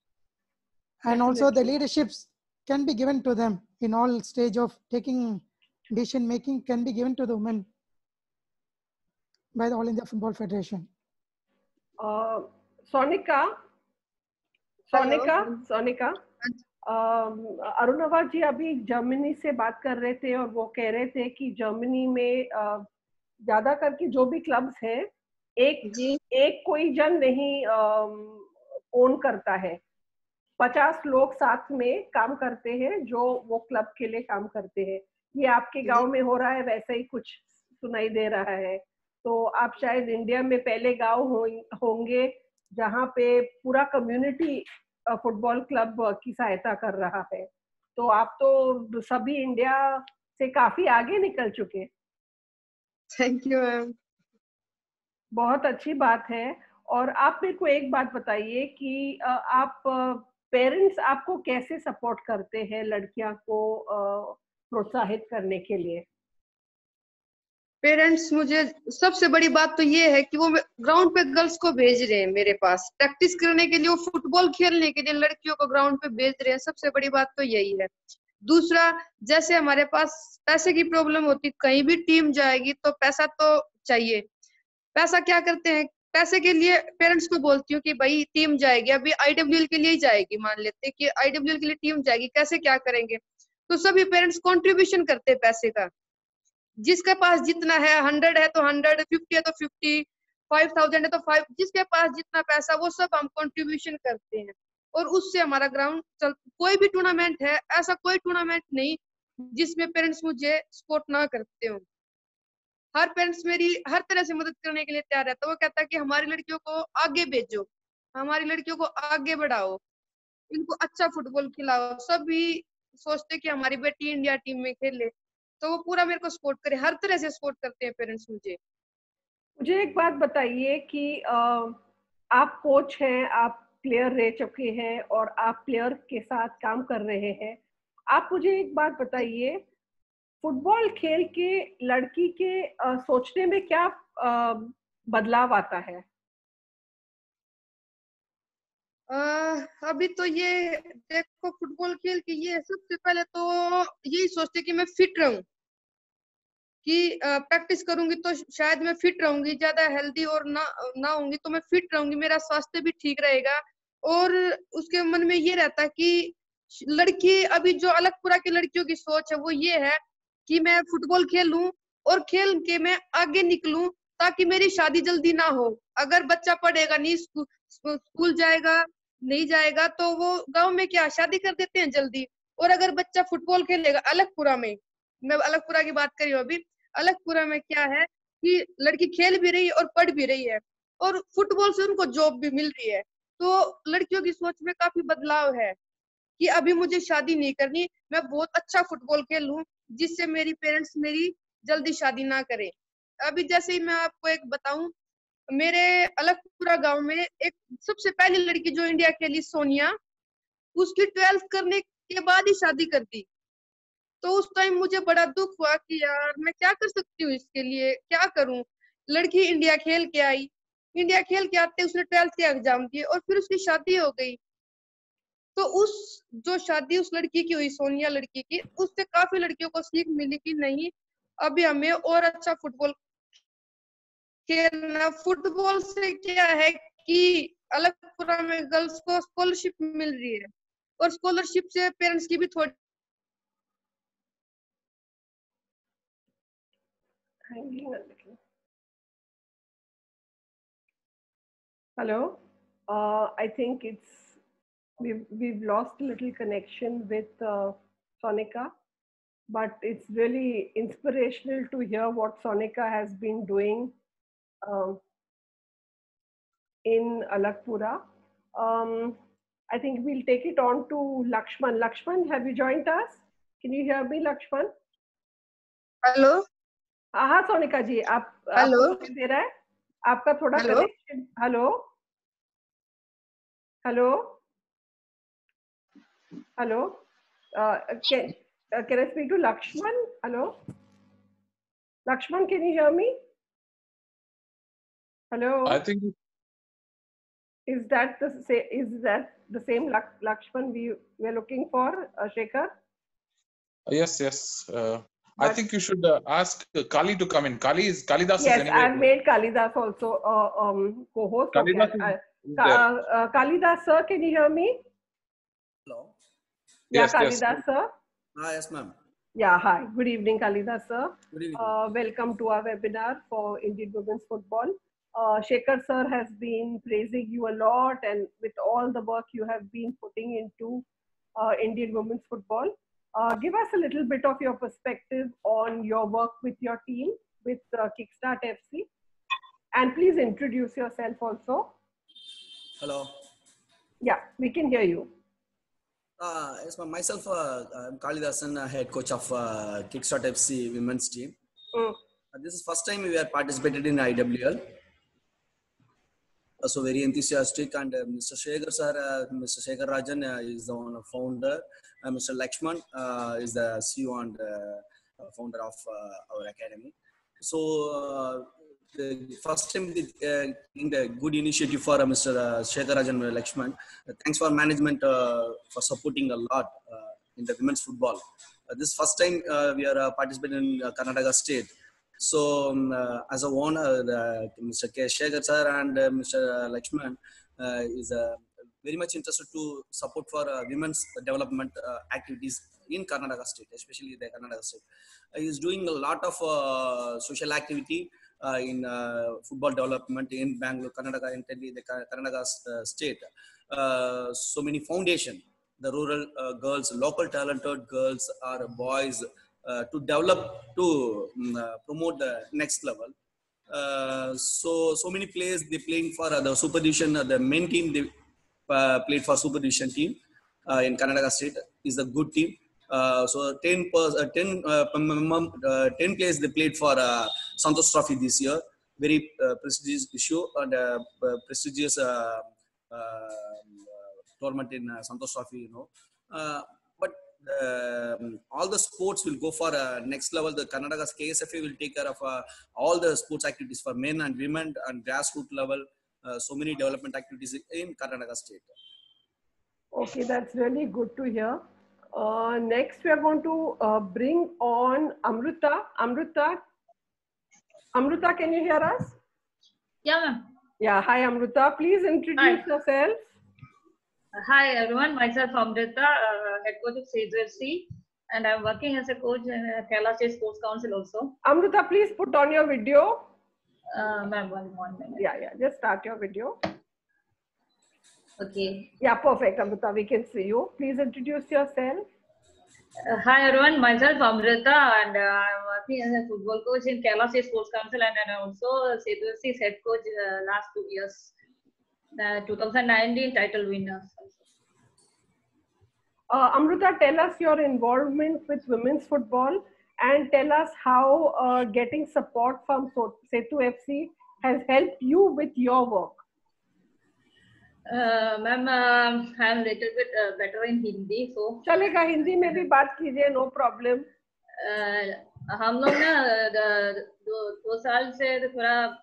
And also the Definitely. leaderships can be given to them in all stage of taking decision making can be given to the women by the All India Football Federation. Uh, Sonika, hello Sonika Sonika Arunava ji अभी Germany से बात कर रहे थे और वो कह रहे थे कि जर्मनी में अ, ज्यादा करके जो भी क्लब्स हैं एक जी एक कोई जन नहीं ओन करता है, पचास लोग साथ में काम करते हैं जो वो क्लब के लिए काम करते हैं। ये आपके गांव में हो रहा है, वैसा ही कुछ सुनाई दे रहा है। तो आप शायद इंडिया में पहले गांव हो, होंगे जहां पे पूरा कम्युनिटी फुटबॉल क्लब की सहायता कर रहा है। तो आप तो सभी इंडिया से काफी आगे निकल चुके। Thank you ma'am. बहुत अच्छी बात है। और आप मेरे को एक बात बताइए कि आप पेरेंट्स आपको कैसे सपोर्ट करते हैं लड़कियां को प्रोत्साहित करने के लिए? पेरेंट्स मुझे सबसे बड़ी बात तो ये है कि वो ग्राउंड पे गर्ल्स को भेज रहे हैं मेरे पास प्रैक्टिस करने के लिए, वो फुटबॉल खेलने के लिए लड़कियों को ग्राउंड पे भेज रहे हैं। सबसे बड़ी बात तो यही है। दूसरा, जैसे हमारे पास पैसे की प्रॉब्लम होती, कहीं भी टीम जाएगी तो पैसा तो चाहिए। पैसा क्या करते हैं, पैसे के लिए पेरेंट्स को बोलती हूँ कि भाई टीम जाएगी, अभी आईडब्ल्यूएल के लिए ही जाएगी, मान लेते हैं कि आईडब्ल्यूएल के लिए टीम जाएगी, कैसे क्या करेंगे? तो सभी पेरेंट्स कंट्रीब्यूशन करते हैं पैसे का, जिसके पास जितना है, हंड्रेड है तो हंड्रेड, फिफ्टी है तो फिफ्टी, फाइव थाउजेंड है तो फाइव, जिसके पास जितना पैसा वो सब हम कंट्रीब्यूशन करते हैं और उससे हमारा ग्राउंड चल। कोई भी टूर्नामेंट है, ऐसा कोई टूर्नामेंट नहीं जिसमें पेरेंट्स मुझे सपोर्ट ना करते हो। हर पेरेंट्स मेरी हर तरह से मदद करने के लिए तैयार रहता है। वो कहता है कि हमारी लड़कियों को आगे भेजो, हमारी लड़कियों को आगे बढ़ाओ, इनको अच्छा फुटबॉल खिलाओ। सभी सोचते कि हमारी बेटी इंडिया टीम में खेले, तो वो पूरा मेरे को सपोर्ट करे, हर तरह से सपोर्ट करते हैं पेरेंट्स मुझे। मुझे एक बात बताइए कि आप कोच हैं, आप प्लेयर रह चुके हैं और आप प्लेयर के साथ काम कर रहे हैं। आप मुझे एक बात बताइए, फुटबॉल खेल के लड़की के आ, सोचने में क्या आ, बदलाव आता है? आ, अभी तो ये देखो, फुटबॉल खेल के ये सबसे पहले तो यही सोचते कि मैं फिट रहूं, कि प्रैक्टिस करूंगी तो शायद मैं फिट रहूंगी, ज्यादा हेल्दी और ना ना होंगी तो मैं फिट रहूंगी, मेरा स्वास्थ्य भी ठीक रहेगा। और उसके मन में ये रहता है कि लड़की, अभी जो अलगपुरा की लड़कियों की सोच है वो ये है कि मैं फुटबॉल खेलूं और खेल के मैं आगे निकलूं ताकि मेरी शादी जल्दी ना हो। अगर बच्चा पढ़ेगा नहीं, स्कूल स्कूल जाएगा नहीं जाएगा, तो वो गांव में क्या शादी कर देते हैं जल्दी। और अगर बच्चा फुटबॉल खेलेगा अलगपुरा में, मैं अलगपुरा की बात कर रही हूँ अभी, अलगपुरा में क्या है कि लड़की खेल भी रही है और पढ़ भी रही है और फुटबॉल से उनको जॉब भी मिल रही है। तो लड़कियों की सोच में काफी बदलाव है कि अभी मुझे शादी नहीं करनी, मैं बहुत अच्छा फुटबॉल खेल लूं जिससे मेरी पेरेंट्स मेरी जल्दी शादी ना करें। अभी जैसे ही मैं आपको एक बताऊं, मेरे अलगपुरा गांव में एक सबसे पहली लड़की जो इंडिया खेली, सोनिया, उसकी ट्वेल्थ करने के बाद ही शादी कर दी। तो उस टाइम मुझे बड़ा दुख हुआ कि यार मैं क्या कर सकती हूँ, इसके लिए क्या करूं। लड़की इंडिया खेल के आई, इंडिया खेल के आते उसने ट्वेल्थ के एग्जाम दिए और फिर उसकी शादी हो गई। तो उस जो शादी उस लड़की की हुई, सोनिया लड़की की, उससे काफी लड़कियों को सीख मिली कि नहीं, अभी हमें और अच्छा फुटबॉल खेलना। फुटबॉल से क्या है कि अलगपुरा में गर्ल्स को स्कॉलरशिप मिल रही है और स्कॉलरशिप से पेरेंट्स की भी थोड़ी Hello. Uh, I think it's we've we've lost a little connection with uh, Sonika, but it's really inspirational to hear what Sonika has been doing um, in Alakpura. Um, I think we'll take it on to Lakshman. Lakshman, have you joined us? Can you hear me, Lakshman? Hello हाँ हाँ सोनिका जी, आप hello आपको सुनाई दे रहा है? आपका थोड़ा hello connection. Hello hello hello can uh, can I speak to Lakshman? Hello Lakshman, can you hear me? Hello. I think Is that the same? Is that the same Lak- Lakshman we were looking for, uh, Shekhar? yes, yes. Uh, I But think you should uh, ask Kali to come in. Kali is Kalidas is yes, anyway. I've made Kalidas also uh, um, co-host. Okay. Kalidas is, Uh, is Ka- there. uh, uh, Kalidas sir, can you hear me? Hello. Yeah, Yes, yes. Kalidas sir. Ah, yes, ma'am. Yeah, hi. Good evening, Kalidas sir. Good evening. Uh, welcome to our webinar for Indian Women's Football. Uh, Shekhar sir has been praising you a lot, and with all the work you have been putting into uh, Indian Women's Football. Uh, give us a little bit of your perspective on your work with your team, with uh, Kickstart F C. And please introduce yourself also. Hello. Yeah, we can hear you. Uh, yes, ma'am. Myself, uh, I'm Kalidasan, uh, head coach of uh, Kickstart F C women's team. Mm. Uh, this is first time we are participated in I W L. Uh, so very enthusiastic, and uh, Mister Shekhar sir, uh, Mister Shekhar Rajan uh, is the one founder. Uh, Mister Lakshman uh, is the C E O and uh, founder of uh, our academy. So uh, the first time the, uh, the good initiative for uh, Mister Uh, Shekhar Rajan Lakshman. Uh, thanks for management uh, for supporting a lot uh, in the women's football. Uh, this first time uh, we are uh, participating in uh, Karnataka state. So um, uh, as a owner, uh, Mister K. Shekhar sir and uh, Mister Lakshman uh, is uh, very much interested to support for uh, women's development uh, activities in Karnataka state, especially the Karnataka state. Uh, he is doing a lot of uh, social activity uh, in uh, football development in Bangalore, Karnataka, and the Karnataka uh, state. Uh, so many foundation, the rural uh, girls, local talented girls or boys uh, to develop, to um, uh, promote the next level. Uh, so, so many players, they playing for uh, the Super Division, uh, the main team, they uh, played for Super Division team uh, in Karnataka state is a good team. Uh, so ten, pers- uh, ten, uh, uh, ten players they played for uh, Santosh Trophy this year. Very uh, prestigious issue and uh, prestigious uh, uh, tournament in uh, Santosh Trophy, you know. Uh, but um, all the sports will go for uh, next level. The Karnataka's K S F A will take care of uh, all the sports activities for men and women and grassroots level. Uh, so many development activities in Karnataka state. Okay, that's really good to hear. Uh, next, we are going to uh, bring on Amruta. Amruta, Amruta, can you hear us? Yeah, ma'am. Yeah, hi Amruta. Please introduce Hi. yourself. Hi everyone, myself Amrita, uh, head coach of C Z F C, and I'm working as a coach in uh, Kerala State Sports Council also. Amruta, please put on your video. Uh, ma'am, one, one minute. Yeah, yeah, just start your video. Okay. Yeah, perfect, Amruta, we can see you. Please introduce yourself. Uh, hi everyone, myself Amrita, and uh, I'm working as a football coach in Kerala State Sports Council, and I'm also C Z F C's head coach uh, last two years, the two thousand nineteen title winners. Uh, Amruta, tell us your involvement with women's football and tell us how uh, getting support from Setu F C has helped you with your work. Uh, ma'am, uh, I'm a little bit uh, better in Hindi, so. चलेगा हिंदी में भी बात कीजिए, no problem. Uh, हम लोग ना दो दो साल से थोड़ा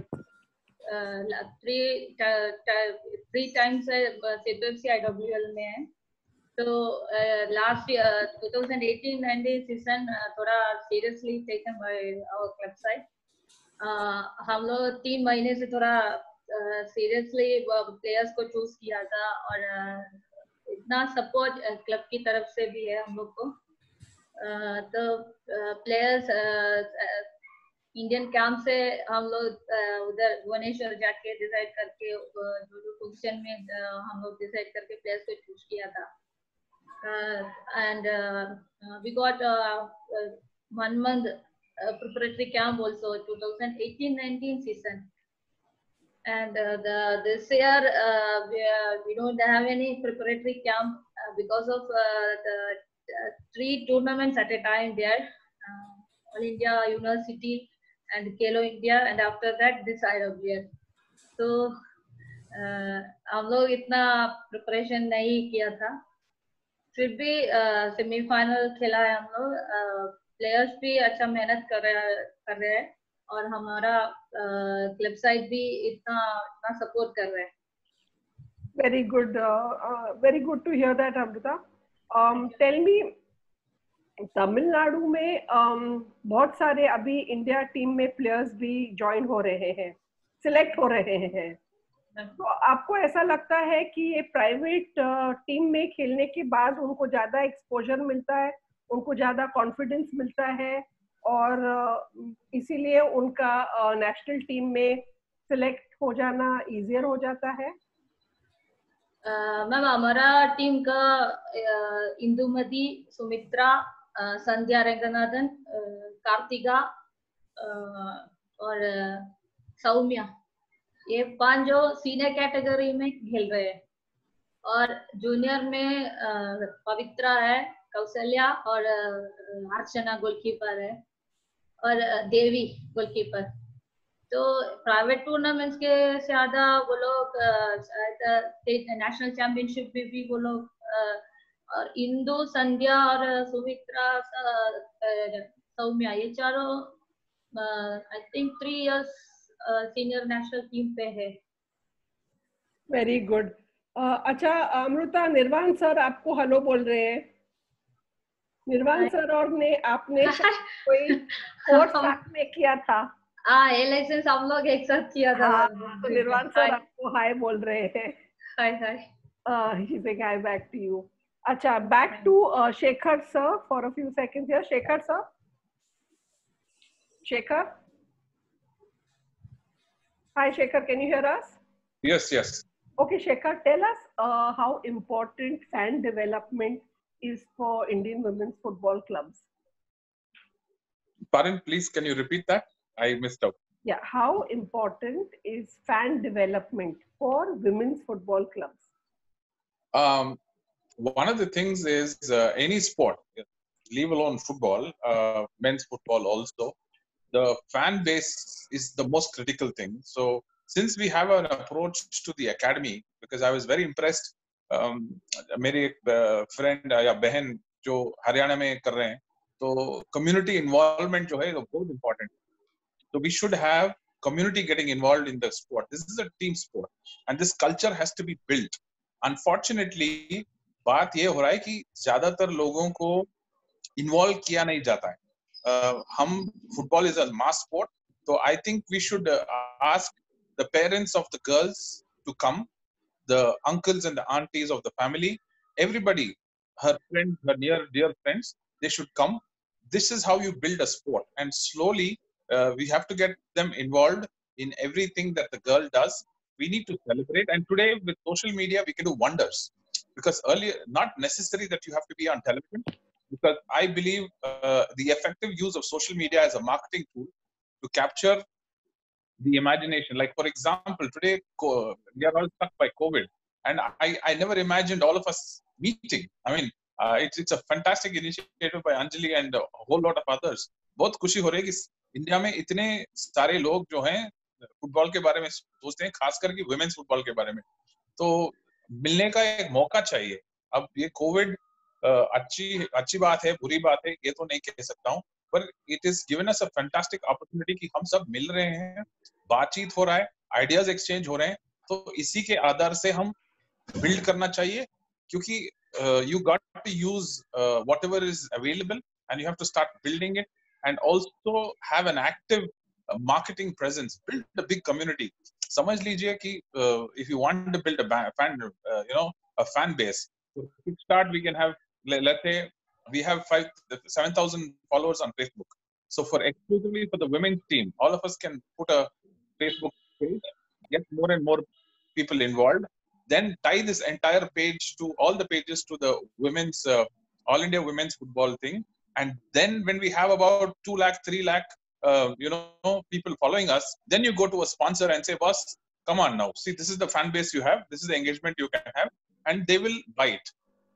three three times Sethu F C I W L में है. तो last twenty eighteen nineteen season थोड़ा seriously taken by our club side. हम लोग तीन महीने से थोड़ा सीरियसली प्लेयर्स को चूज किया था और इतना सपोर्ट क्लब की तरफ से भी है हम लोग को. तो प्लेयर्स इंडियन कैंप से हम लोग उधर भुवनेश्वर जाके डिसाइड करके जो जो पोजीशन में हम लोग डिसाइड करके प्लेयर्स को चूज किया था. Uh, and uh, uh, we got uh, uh, one month uh, preparatory camp also twenty eighteen nineteen season, and uh, the this year uh, we, uh, we don't have any preparatory camp uh, because of uh, the uh, three tournaments at a time there, uh, All India University and Kelo India, and after that this I W L. So uh, हम लोग इतना preparation नहीं किया था. फिर भी semifinal खेला है हम लोग. प्लेयर्स भी अच्छा मेहनत कर रहे कर रहे हैं और हमारा क्लब साइड भी इतना इतना सपोर्ट कर रहे हैं. Very good, very good to hear that Amrita. Tell me, Tamil Nadu में um, बहुत सारे अभी इंडिया टीम में प्लेयर्स भी ज्वाइन हो रहे हैं, सिलेक्ट हो रहे हैं. तो आपको ऐसा लगता है कि ये प्राइवेट टीम में खेलने के बाद उनको ज्यादा एक्सपोजर मिलता है, उनको ज्यादा कॉन्फिडेंस मिलता है और इसीलिए उनका नेशनल टीम में सिलेक्ट हो जाना इजियर हो जाता है? मैम, हमारा टीम का इंदुमती, सुमित्रा, संध्या रंगनाथन, कार्तिका और सौम्या, ये पांच जो सीनियर कैटेगरी में खेल रहे हैं. और जूनियर में पवित्रा है, कौशल्या और अर्चना गोलकीपर है और देवी गोलकीपर. तो प्राइवेट टूर्नामेंट्स के ज्यादा वो लोग नेशनल चैंपियनशिप में भी वो लोग, और इंदु, संध्या और सुमित्रा, सौम्या, ये चारों I think three years senior national team पे है. Very good. अच्छा अमृता, निर्वाण सर आपको हेलो बोल रहे हैं. निर्वाण सर और ने आपने कोई कोर्स साथ में किया था? हाँ, ये लाइसेंस हम लोग एक साथ किया था. हाँ, तो निर्वाण सर आपको हाय बोल रहे हैं. Hi hi. He saying hi back to you. अच्छा, back to Shekhar sir for a few seconds here. Shekhar sir, Shekhar. Hi Shekhar, can you hear us? Yes, yes. Okay, Shekhar, tell us uh, how important fan development is for Indian women's football clubs. Pardon, please, can you repeat that? I missed out. Yeah, how important is fan development for women's football clubs? Um, one of the things is uh, any sport, leave alone football, uh, men's football also, the fan base is the most critical thing. So since we have an approach to the academy, because I was very impressed, um, मेरी एक friend या बहन जो हरियाणा में कर रहे हैं, तो community involvement जो है वो बहुत important. So we should have community getting involved in the sport. This is a team sport, and this culture has to be built. Unfortunately, बात ये हो रहा है कि ज्यादातर लोगों को involve किया नहीं जाता है. Uh, हम football is a mass sport, so I think we should uh, ask the parents of the girls to come, the uncles and the aunties of the family, everybody, her friends, her near dear friends, they should come. This is how you build a sport, and slowly uh, we have to get them involved in everything that the girl does. We need to celebrate, and today with social media we can do wonders, because earlier not necessary that you have to be on television, because I believe uh, the effective use of social media as a marketing tool to capture the imagination. Like for example, today we are all stuck by COVID, and I, I never imagined all of us meeting. I mean, uh, it's it's a fantastic initiative by Anjali and a whole lot of others. बहुत खुशी हो रही है कि India में इतने सारे लोग जो हैं फुटबॉल के बारे में सोचते हैं, खास करके वुमेन्स फुटबॉल के बारे में. तो मिलने का एक मौका चाहिए. अब ये कोविड अच्छी अच्छी बात है, बुरी बात है, ये तो नहीं कह सकता हूँ, पर it is given us a fantastic opportunity कि हम सब मिल रहे हैं, बातचीत हो रहा है, आइडियाज एक्सचेंज हो रहे हैं. तो इसी के आधार से हम बिल्ड करना चाहिए, क्योंकि you got to use whatever is available and you have to start building it, and also have an active marketing presence, build a big community. समझ लीजिए कि if you want to build a fan you know a fan base, to start we can have, let's say we have five seven thousand followers on Facebook. So for exclusively for the women's team, all of us can put a Facebook page, get more and more people involved, then tie this entire page to all the pages to the women's uh, All India Women's Football thing. And then when we have about two lakh, three lakh, uh, you know, people following us, then you go to a sponsor and say, boss, come on now. See, this is the fan base you have. This is the engagement you can have. And they will buy it.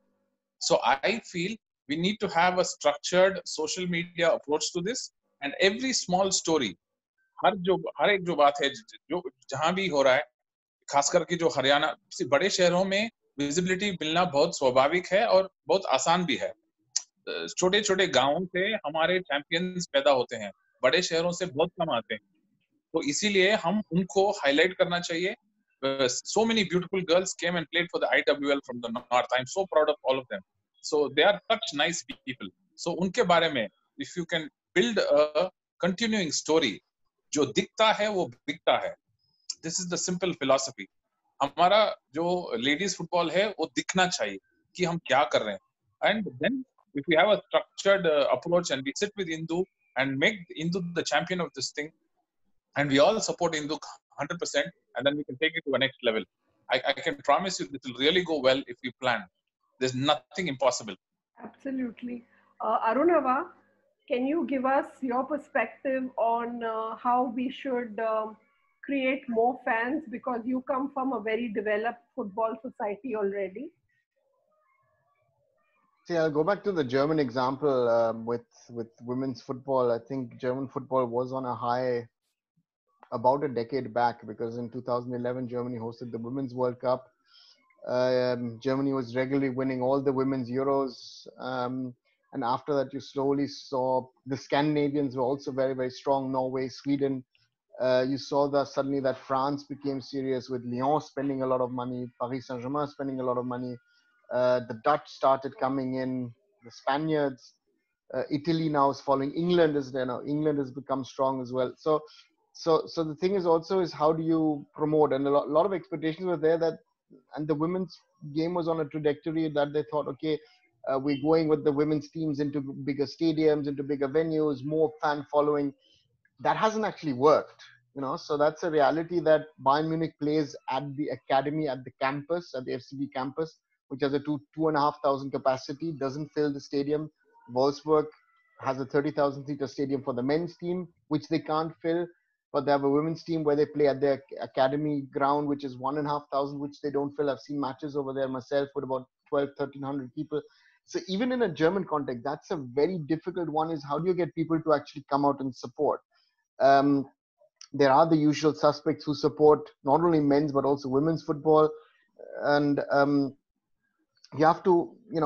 So I feel we need to have a structured social media approach to this. And every small story, हर जो हर एक जो बात है जो जहां भी हो रहा है, खास करके जो हरियाणा बड़े शहरों में विजिबिलिटी मिलना बहुत स्वाभाविक है और बहुत आसान भी है. छोटे छोटे गांवों से हमारे चैंपियंस पैदा होते हैं, बड़े शहरों से बहुत कम आते हैं. तो इसीलिए हम उनको हाईलाइट करना चाहिए. Uh, so many beautiful girls came and played for the I W L from the north. I'm so proud of all of them. So they are such nice people. So unke bare mein, if you can build a continuing story, jo dikhta hai wo bikta hai. This is the simple philosophy. हमारा जो ladies football है वो दिखना चाहिए कि हम क्या कर रहे हैं. And then if we have a structured uh, approach and we sit with Indu and make Indu the champion of this thing, and we all support Indu one hundred percent, and then we can take it to a next level. I, I can promise you this will really go well if we plan. There's nothing impossible. Absolutely. Uh, Arunava, can you give us your perspective on uh, how we should um, create more fans, because you come from a very developed football society already? See, I'll go back to the German example um, with, with women's football. I think German football was on a high about a decade back, because in two thousand eleven, Germany hosted the Women's World Cup. Um, Germany was regularly winning all the women's Euros. Um, and after that, you slowly saw the Scandinavians were also very, very strong. Norway, Sweden. Uh, you saw that suddenly that France became serious, with Lyon spending a lot of money, Paris Saint-Germain spending a lot of money. Uh, the Dutch started coming in, the Spaniards. Uh, Italy now is following. England is there now. England has become strong as well. So, so, so the thing is also is how do you promote? And a lot, a lot of expectations were there that, and the women's game was on a trajectory that they thought, okay, uh, we're going with the women's teams into bigger stadiums, into bigger venues, more fan following. That hasn't actually worked, you know. So that's a reality that Bayern Munich plays at the academy, at the campus, at the F C B campus, which has a two two and a half thousand capacity, doesn't fill the stadium. Wolfsburg has a thirty thousand seater stadium for the men's team, which they can't fill, but they have a women's team where they play at their academy ground, which is one and a half thousand, which they don't fill. I've seen matches over there myself with about twelve, thirteen hundred people. So even in a German context, that's a very difficult one, is how do you get people to actually come out and support? Um, there are the usual suspects who support not only men's, but also women's football. And um, you have to, you know,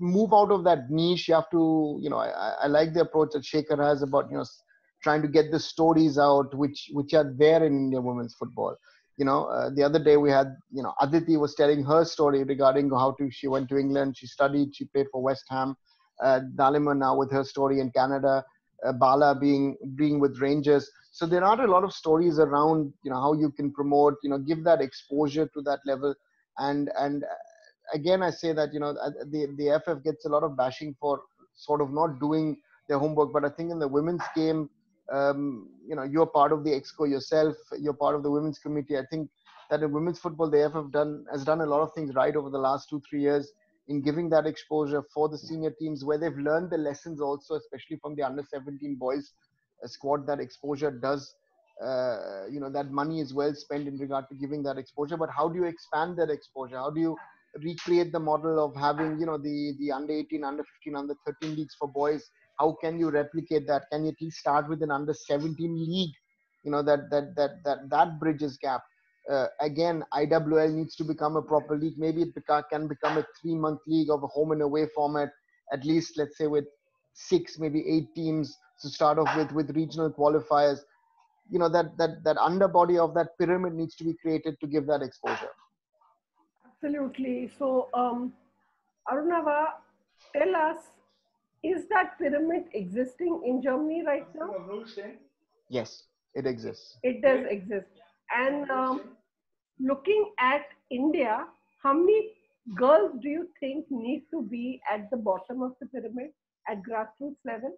move out of that niche. You have to, you know, I, I like the approach that Shekhar has about, you know, trying to get the stories out which which are there in Indian women's football. You know, uh, the other day we had, you know, Aditi was telling her story regarding how to she went to England, she studied, she played for West Ham. Uh, Dalima now with her story in Canada, uh, Bala being being with Rangers. So there are a lot of stories around, you know, how you can promote, you know, give that exposure to that level. And and again, I say that, you know, the the F F gets a lot of bashing for sort of not doing their homework, but I think in the women's game, um, you know, you're part of the exco yourself, you're part of the women's committee. I think that in women's football, the F F done has done a lot of things right over the last two three years in giving that exposure for the senior teams, where they've learned the lessons also, especially from the under seventeen boys squad. That exposure does, uh, you know, that money is well spent in regard to giving that exposure. But how do you expand that exposure? How do you recreate the model of having, you know, the the under eighteen, under fifteen, under thirteen leagues for boys? How can you replicate that? Can you at least start with an under seventeen league? You know, that that that that that bridges gap. Uh, again, I W L needs to become a proper league. Maybe it beca- can become a three-month league of a home and away format, at least, let's say, with six, maybe eight teams to start off with, with regional qualifiers. You know, that that that underbody of that pyramid needs to be created to give that exposure. Absolutely. So, um, Arunava, tell us, is that pyramid existing in Germany right now? Yes, it exists. It does exist. And um, looking at India, how many girls do you think need to be at the bottom of the pyramid at grassroots level?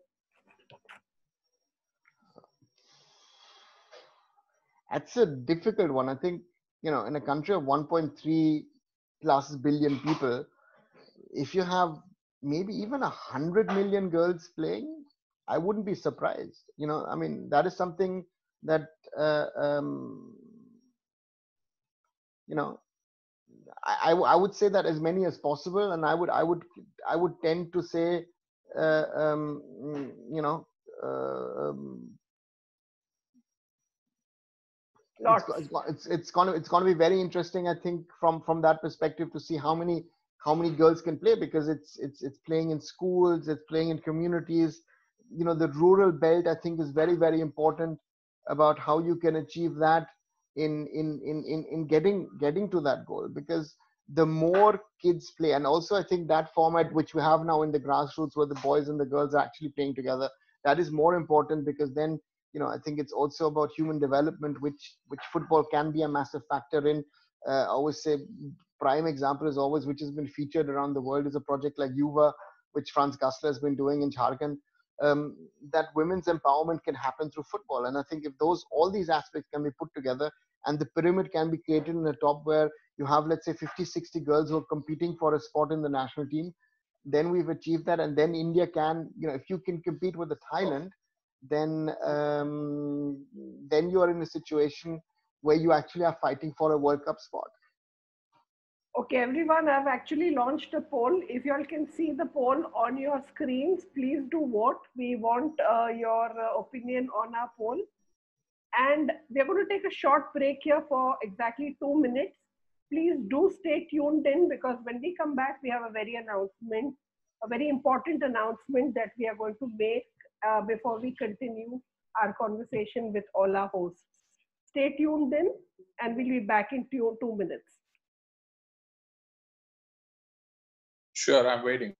That's a difficult one. I think, you know, in a country of one point three plus billion people, if you have maybe even a hundred million girls playing, I wouldn't be surprised. You know, I mean, that is something that, uh, um, you know, I, I, I would say that as many as possible. And I would, I would, I would tend to say, uh, um, you know, uh, um, It's, it's it's it's gonna it's gonna be very interesting, I think, from from that perspective, to see how many how many girls can play, because it's it's it's playing in schools, it's playing in communities. You know, the rural belt, I think, is very very important about how you can achieve that in in in in, in getting getting to that goal, because the more kids play, and also I think that format which we have now in the grassroots, where the boys and the girls are actually playing together, that is more important, because then, you know, I think it's also about human development, which which football can be a massive factor in. Uh, I always say, prime example is always, which has been featured around the world, is a project like Yuva, which Franz Gassler has been doing in Jharkhand. Um, that women's empowerment can happen through football, and I think if those all these aspects can be put together, and the pyramid can be created in the top, where you have, let's say, fifty, sixty girls who are competing for a spot in the national team, then we've achieved that. And then India can, you know, if you can compete with the Thailand, then um, then you are in a situation where you actually are fighting for a World Cup spot. Okay, everyone, I've actually launched a poll. If you all can see the poll on your screens, please do vote. We want uh, your uh, opinion on our poll. And we're going to take a short break here for exactly two minutes. Please do stay tuned in, because when we come back, we have a very announcement, a very important announcement that we are going to make uh, before we continue our conversation with all our hosts. Stay tuned in, and we'll be back in two, two minutes. Sure, I'm waiting.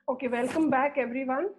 Okay, welcome back, everyone.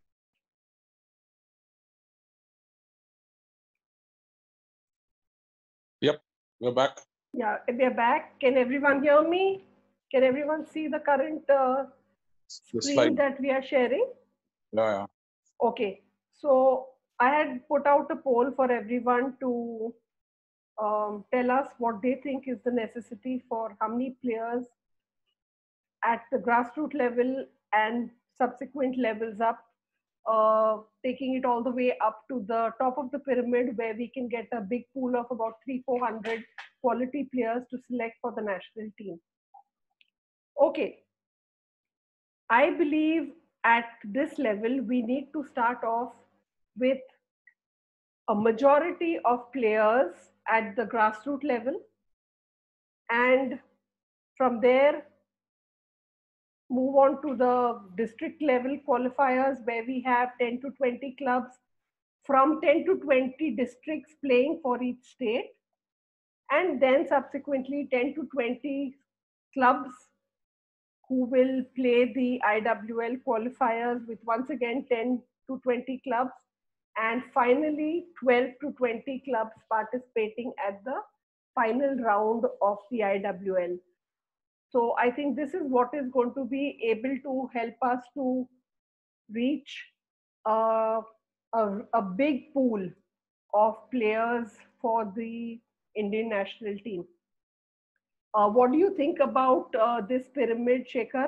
Yep, we're back. Yeah, we're back. Can everyone hear me? Can everyone see the current uh, The screen slide. that we are sharing? Yeah, yeah. Okay, so I had put out a poll for everyone to um, tell us what they think is the necessity for how many players at the grassroots level and subsequent levels up, uh, taking it all the way up to the top of the pyramid where we can get a big pool of about three, four hundred quality players to select for the national team. Okay, I believe at this level, we need to start off with a majority of players at the grassroots level. And from there, move on to the district level qualifiers where we have ten to twenty clubs from ten to twenty districts playing for each state. And then subsequently ten to twenty clubs who will play the I W L qualifiers with once again ten to twenty clubs, and finally twelve to twenty clubs participating at the final round of the I W L. So I think this is what is going to be able to help us to reach uh, a, a big pool of players for the Indian national team. Uh, what do you think about uh, this pyramid, Shekhar?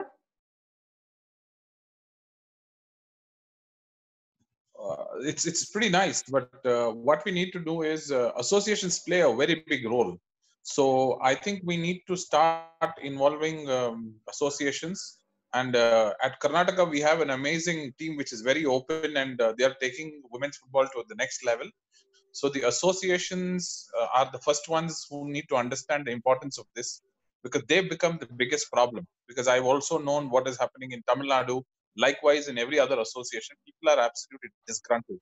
Uh, it's it's pretty nice, but uh, what we need to do is uh, associations play a very big role. So I think we need to start involving um, associations. And uh, at Karnataka, we have an amazing team which is very open, and uh, they are taking women's football to the next level. So the associations uh, are the first ones who need to understand the importance of this, because they've become the biggest problem. Because I've also known what is happening in Tamil Nadu. Likewise, in every other association, people are absolutely disgruntled.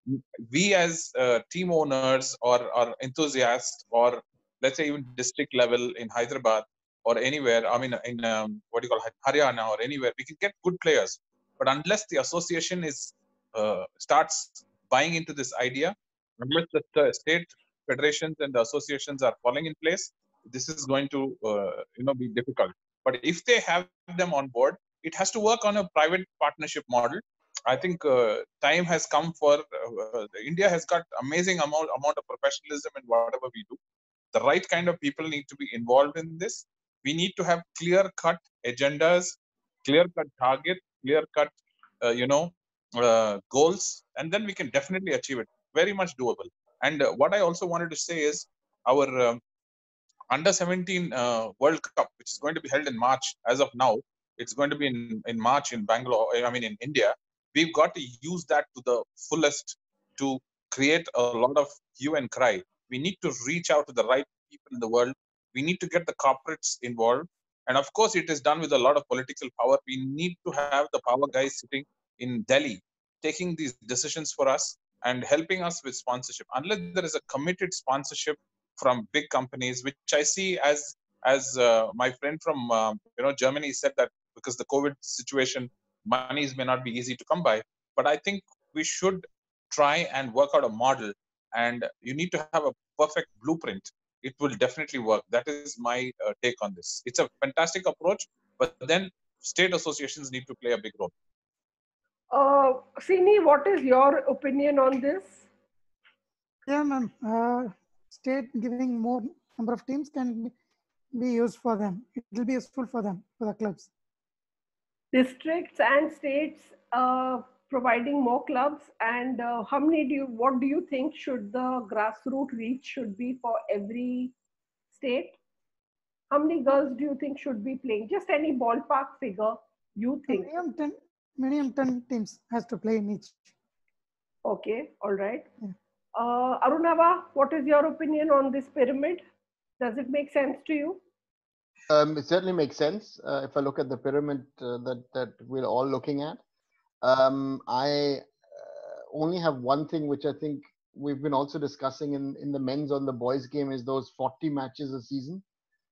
We as uh, team owners or, or enthusiasts, or let's say even district level in Hyderabad or anywhere, I mean, in um, what do you call it, Haryana or anywhere, we can get good players. But unless the association is uh, starts buying into this idea, unless the state federations and the associations are falling in place, this is going to uh, you know be difficult. But if they have them on board, it has to work on a private partnership model. I think uh, time has come for uh, India has got amazing amount amount of professionalism in whatever we do. The right kind of people need to be involved in this. We need to have clear cut agendas, clear cut targets, clear cut uh, you know uh, goals, and then we can definitely achieve it. Very much doable. And uh, what I also wanted to say is our um, under seventeen uh, World Cup, which is going to be held in March. As of now, it's going to be in, in March in Bangalore. I mean, in India. We've got to use that to the fullest to create a lot of hue and cry. We need to reach out to the right people in the world. We need to get the corporates involved. And of course, it is done with a lot of political power. We need to have the power guys sitting in Delhi, taking these decisions for us and helping us with sponsorship. Unless there is a committed sponsorship from big companies, which I see as as uh, my friend from uh, you know Germany said that because the COVID situation, monies may not be easy to come by. But I think we should try and work out a model, and you need to have a perfect blueprint. It will definitely work. That is my uh, take on this. It's a fantastic approach, but then state associations need to play a big role. Uh, Sini, what is your opinion on this? Yeah, ma'am. Uh, state giving more number of teams can be used for them. It will be useful for them, for the clubs. Districts and states uh, providing more clubs, and uh, how many do you, what do you think should the grassroots reach should be for every state? How many girls do you think should be playing? Just any ballpark figure you think. Minimum ten, minimum ten teams has to play in each. Okay, all right. Yeah. Uh, Arunava, what is your opinion on this pyramid? Does it make sense to you? Um, it certainly makes sense. Uh, if I look at the pyramid uh, that that we're all looking at, um, I uh, only have one thing which I think we've been also discussing in in the men's on the boys game is those forty matches a season.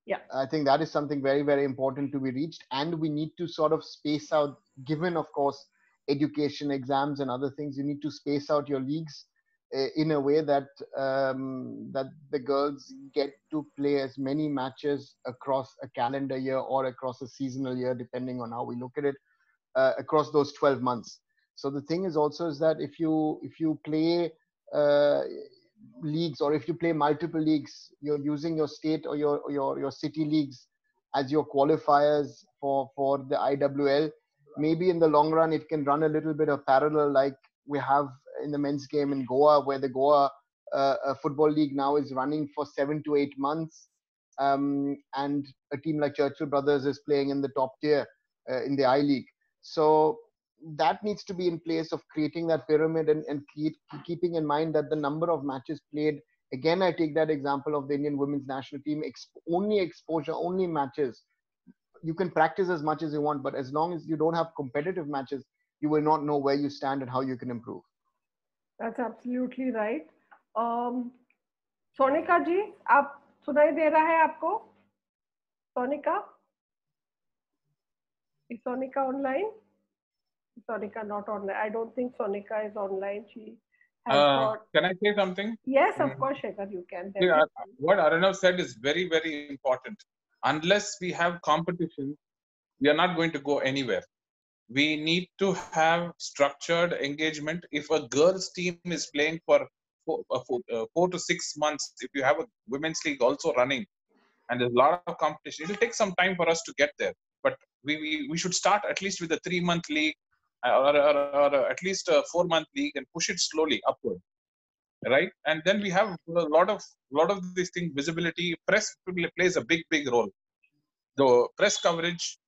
Yeah. I think that is something very, very important to be reached. And we need to sort of space out, given, of course, education, exams, and other things, you need to space out your leagues uh, in a way that um, that the girls get to play as many matches across a calendar year or across a seasonal year, depending on how we look at it, uh, across those twelve months. So the thing is also is that if you if you play uh, leagues, or if you play multiple leagues, you're using your state or your your your city leagues as your qualifiers for for the I W L. Maybe in the long run it can run a little bit of parallel, like we have in the men's game in Goa, where the Goa uh, uh, football league now is running for seven to eight months, um, and a team like Churchill Brothers is playing in the top tier uh, in the I League. So that needs to be in place, of creating that pyramid, and, and keep, keeping in mind that the number of matches played, again, I take that example of the Indian women's national team, exp- only exposure, only matches. You can practice as much as you want, but as long as you don't have competitive matches, you will not know where you stand and how you can improve. That's absolutely right. Um, Sonika जी, आप सुनाई दे रहा है आपको? Sonika? Is Sonika online? Sonika not online. I don't think Sonika is online. She has Uh, got... Can I say something? Yes, of Mm. course, Shekhar, you can. Yeah, what Arnav said is very, very important. Unless we have competition, we are not going to go anywhere. We need to have structured engagement. If a girls' team is playing for four, uh, four, uh, four to six months, if you have a women's league also running, and there's a lot of competition, it will take some time for us to get there. But we, we, we should start at least with a three-month league, or, or, or at least a four-month league, and push it slowly upward, right? And then we have a lot of lot of these things. Visibility, press plays a big, big role. The press coverage,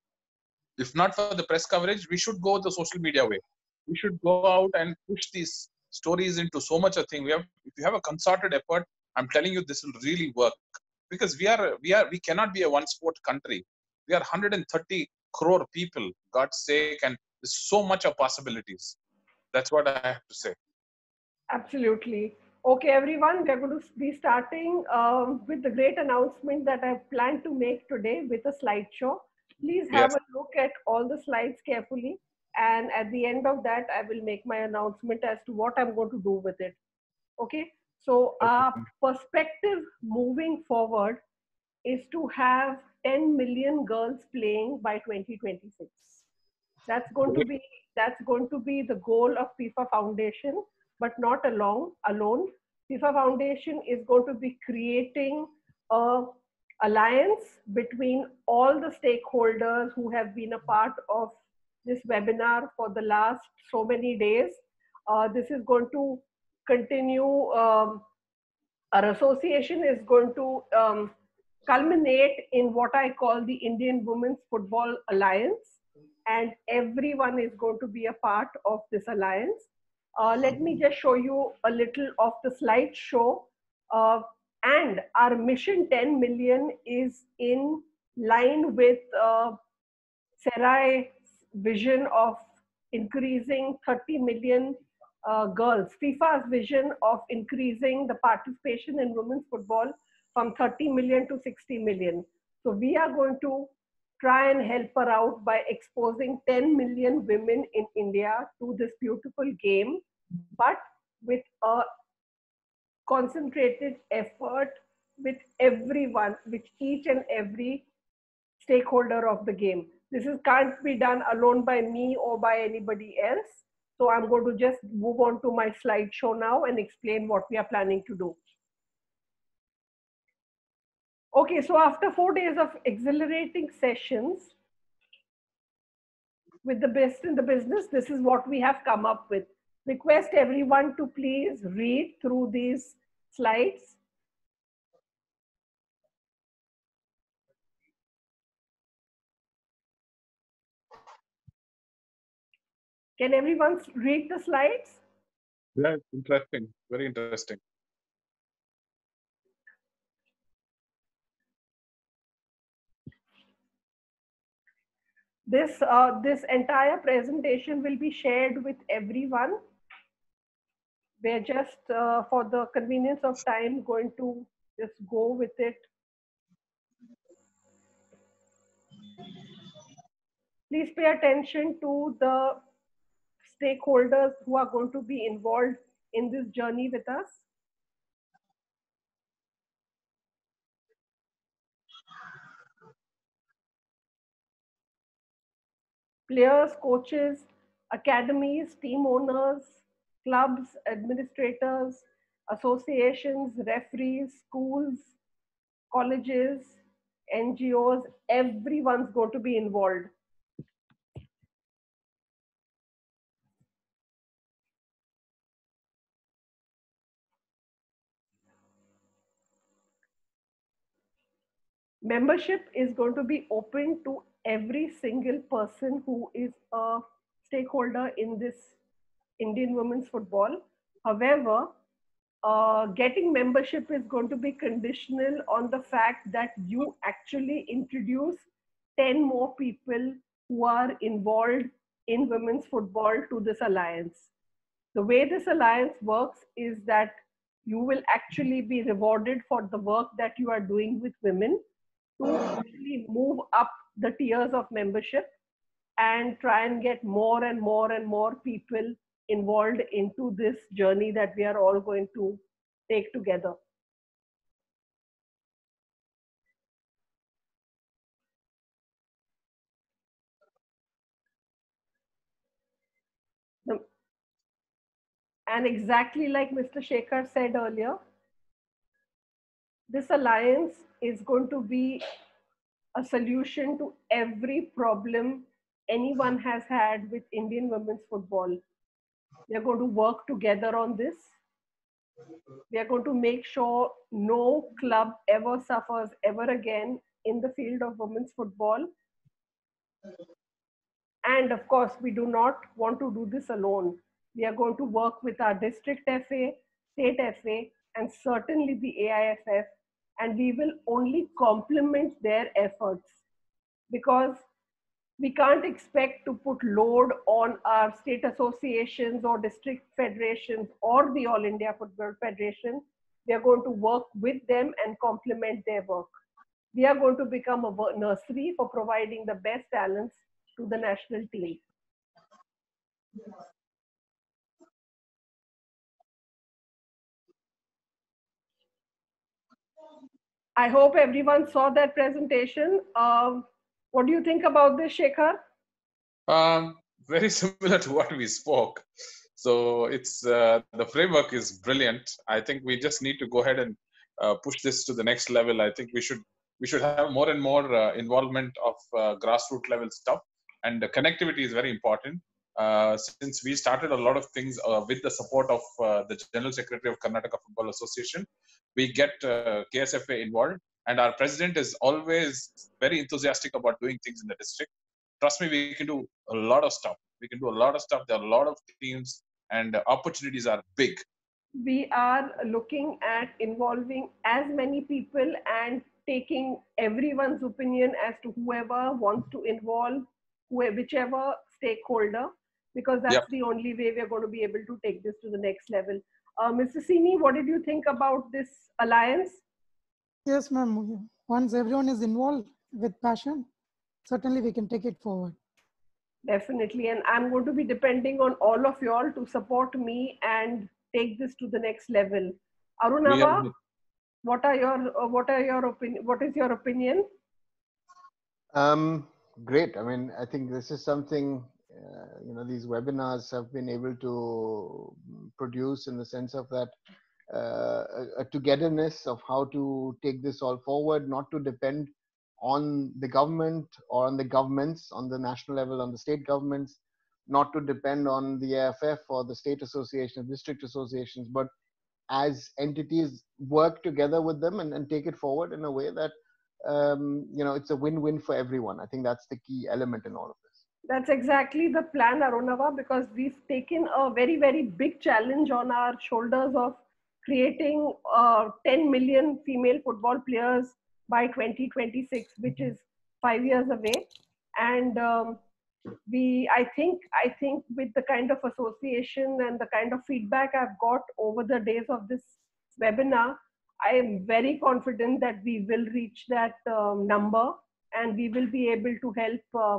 if not for the press coverage, we should go the social media way. We should go out and push these stories into so much a thing. We have, if you have a concerted effort, I'm telling you, this will really work. Because we are, we are, we cannot be a one sport country. We are one hundred thirty crore people, God's sake, and there's so much of possibilities. That's what I have to say. Absolutely. Okay, everyone, we're going to be starting um, with the great announcement that I plan to make today with a slideshow. Please have Yes. a look at all the slides carefully. And at the end of that, I will make my announcement as to what I'm going to do with it. Okay. So our perspective moving forward is to have ten million girls playing by twenty twenty-six. That's going to be that's going to be the goal of FIFA Foundation, but not alone. Alone, FIFA Foundation is going to be creating a alliance between all the stakeholders who have been a part of this webinar for the last so many days. Uh, this is going to continue. Um, our association is going to um, culminate in what I call the Indian Women's Football Alliance, and everyone is going to be a part of this alliance. Uh, let me just show you a little of the slideshow. Uh, and our mission ten million is in line with uh, Serai's vision of increasing thirty million uh, girls, FIFA's vision of increasing the participation in women's football from thirty million to sixty million. So we are going to try and help her out by exposing ten million women in India to this beautiful game, but with a concentrated effort with everyone, with each and every stakeholder of the game. This is, can't be done alone by me or by anybody else. So I'm going to just move on to my slideshow now and explain what we are planning to do. Okay, so after four days of exhilarating sessions with the best in the business, this is what we have come up with. Request everyone to please read through these slides. Can everyone read the slides? Yeah, interesting. Very interesting. This, uh, this entire presentation will be shared with everyone. We're just, uh, for the convenience of time, going to just go with it Please pay attention to the stakeholders who are going to be involved in this journey with us. Players, coaches, academies, team owners, clubs, administrators, associations, referees, schools, colleges, N G Os, everyone's going to be involved. Membership is going to be open to every single person who is a stakeholder in this Indian women's football. However, uh, getting membership is going to be conditional on the fact that you actually introduce ten more people who are involved in women's football to this alliance. The way this alliance works is that you will actually be rewarded for the work that you are doing with women to actually move up the tiers of membership and try and get more and more and more people involved into this journey that we are all going to take together. The, and exactly like Mister Shekhar said earlier, this alliance is going to be a solution to every problem anyone has had with Indian women's football. We are going to work together on this. We are going to make sure no club ever suffers ever again in the field of women's football. And of course, we do not want to do this alone. We are going to work with our district F A, state F A, and certainly the A I F F, and we will only complement their efforts, because we can't expect to put load on our state associations or district federations or the All India Football Federation. We are going to work with them and complement their work. We are going to become a nursery for providing the best talents to the national team. I hope everyone saw that presentation. Um, what do you think about this, Shekhar? Um, very similar to what we spoke. So it's uh, the framework is brilliant. I think we just need to go ahead and uh, push this to the next level. I think we should we should have more and more uh, involvement of uh, grassroots level stuff, and the connectivity is very important. Uh, since we started a lot of things uh, with the support of uh, the General Secretary of Karnataka Football Association, we get uh, K S F A involved, and our president is always very enthusiastic about doing things in the district. Trust me, we can do a lot of stuff. We can do a lot of stuff. There are a lot of teams, and uh, opportunities are big. We are looking at involving as many people and taking everyone's opinion as to whoever wants to involve, whichever stakeholder, because that's yep. the only way we are going to be able to take this to the next level. Uh, Mister Sini, what did you think about this alliance? Yes, ma'am. Once everyone is involved with passion, certainly we can take it forward. Definitely. And I'm going to be depending on all of you all to support me and take this to the next level. Arunava, are... what are your uh, what are your opinion? What is your opinion? Um, great. I mean, I think this is something uh, you know these webinars have been able to produce in the sense of that uh, a, a togetherness of how to take this all forward, not to depend on the government or on the governments on the national level, on the state governments, not to depend on the A F F or the state association, district associations, but as entities work together with them and, and take it forward in a way that, um, you know, it's a win-win for everyone. I think that's the key element in all of this. That's exactly the plan, Arunava, because we've taken a very, very big challenge on our shoulders of creating uh, ten million female football players by twenty twenty-six, which is five years away. And um, we, I think, I think with the kind of association and the kind of feedback I've got over the days of this webinar, I am very confident that we will reach that um, number, and we will be able to help uh,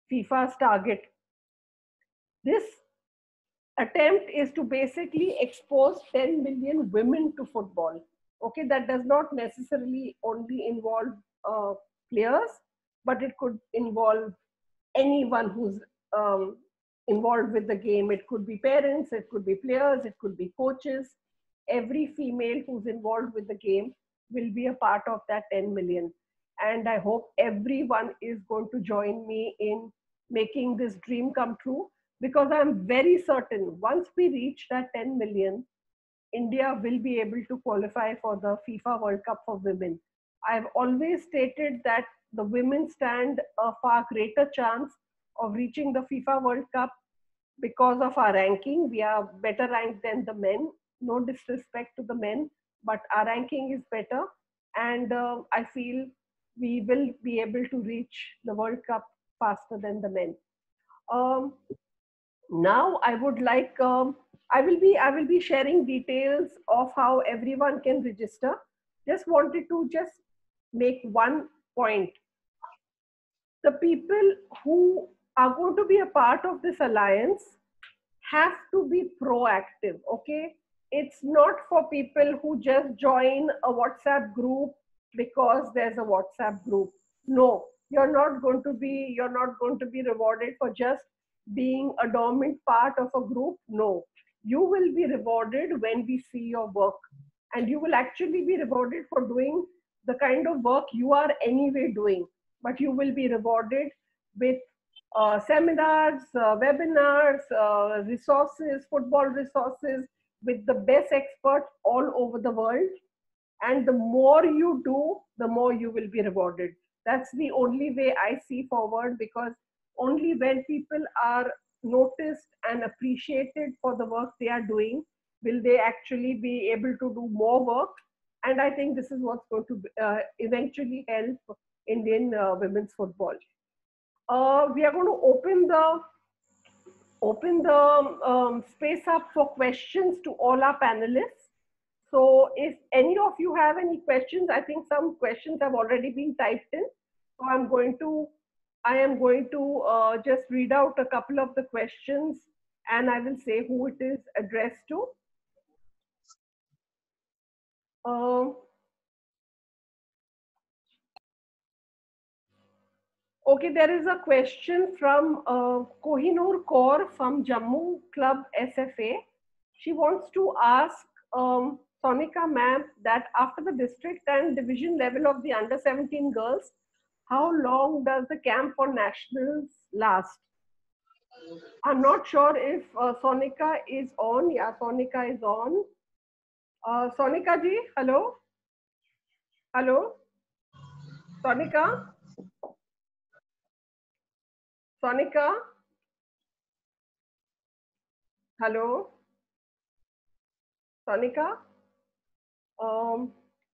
FIFA's target. This attempt is to basically expose ten million women to football. Okay, that does not necessarily only involve uh, players, but it could involve anyone who's um, involved with the game. It could be parents, it could be players, it could be coaches. Every female who's involved with the game will be a part of that ten million. And I hope everyone is going to join me in making this dream come true, because I'm very certain once we reach that ten million, India will be able to qualify for the FIFA World Cup for women. I've always stated that the women stand a far greater chance of reaching the FIFA World Cup because of our ranking. We are better ranked than the men. No disrespect to the men, but our ranking is better. And uh, I feel we will be able to reach the World Cup faster than the men. Um, now I would like, um, I will be, I will be sharing details of how everyone can register. Just wanted to just make one point. The people who are going to be a part of this alliance have to be proactive, okay? It's not for people who just join a WhatsApp group because there's a WhatsApp group. No, you're not going to be, you're not going to be rewarded for just being a dormant part of a group. No, you will be rewarded when we see your work, and you will actually be rewarded for doing the kind of work you are anyway doing, but you will be rewarded with uh, seminars, uh, webinars, uh, resources, football resources with the best experts all over the world. And the more you do, the more you will be rewarded. That's the only way I see forward, because only when people are noticed and appreciated for the work they are doing will they actually be able to do more work. And I think this is what's going to uh, eventually help Indian uh, women's football. Uh, we are going to open the open the um, space up for questions to all our panelists. So if any of you have any questions, I think some questions have already been typed in. So I'm going to, I am going to uh, just read out a couple of the questions, and I will say who it is addressed to. Uh, okay, there is a question from uh, Kohinoor Kaur from Jammu Club S F A. She wants to ask um, Sonika ma'am that after the district and division level of the under seventeen girls, how long does the camp for nationals last? I'm not sure if uh, Sonika is on. Yeah, Sonika is on. Uh, Sonika ji, hello? Hello? Sonika? Sonika? Hello? Sonika? Um,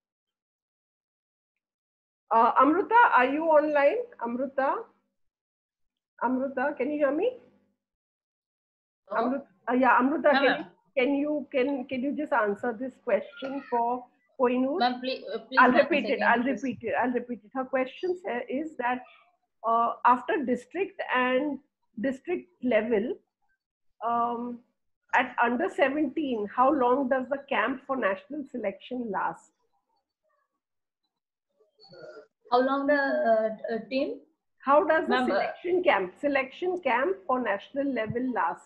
uh, Amruta, are you online? Amruta? Amruta, can you hear me? Oh. Amruta, uh, yeah, Amruta, No, can, you, ma'am. can you can can you just answer this question for Kohinoor? Ma'am, please, uh, please I'll once repeat it. again, I'll please. repeat it. I'll repeat it. Her question is that uh, after district and district level, um, at under seventeen, how long does the camp for national selection last? How long the uh, uh, team? How does the Ma'am, uh, selection camp selection camp for national level last?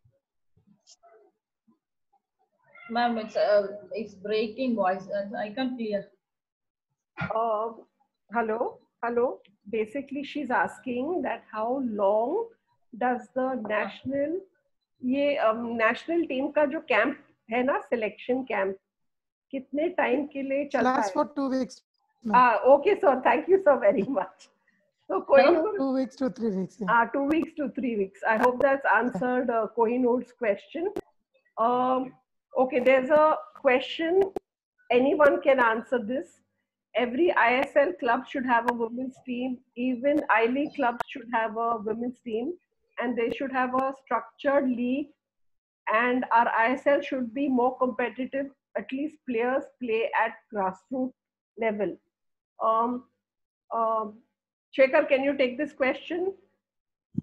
Ma'am, it's uh, it's breaking voice. Uh, I can't hear. Uh, hello, hello. Basically, she's asking that how long does the national ये um, national team का जो camp है ना, selection camp, कितने time के लिए चलता Last है? for two weeks. Ah, okay, sir. Thank you so very much. So Kohinoor, Two weeks to three weeks. Yeah. ah, two weeks to three weeks. I hope that's answered uh, Kohinoor's question. Um, okay, there's a question. Anyone can answer this. Every I S L club should have a women's team. Even I League clubs should have a women's team, and they should have a structured league. And our I S L should be more competitive. At least players play at grassroots level. Um, um, Shekhar, can you take this question?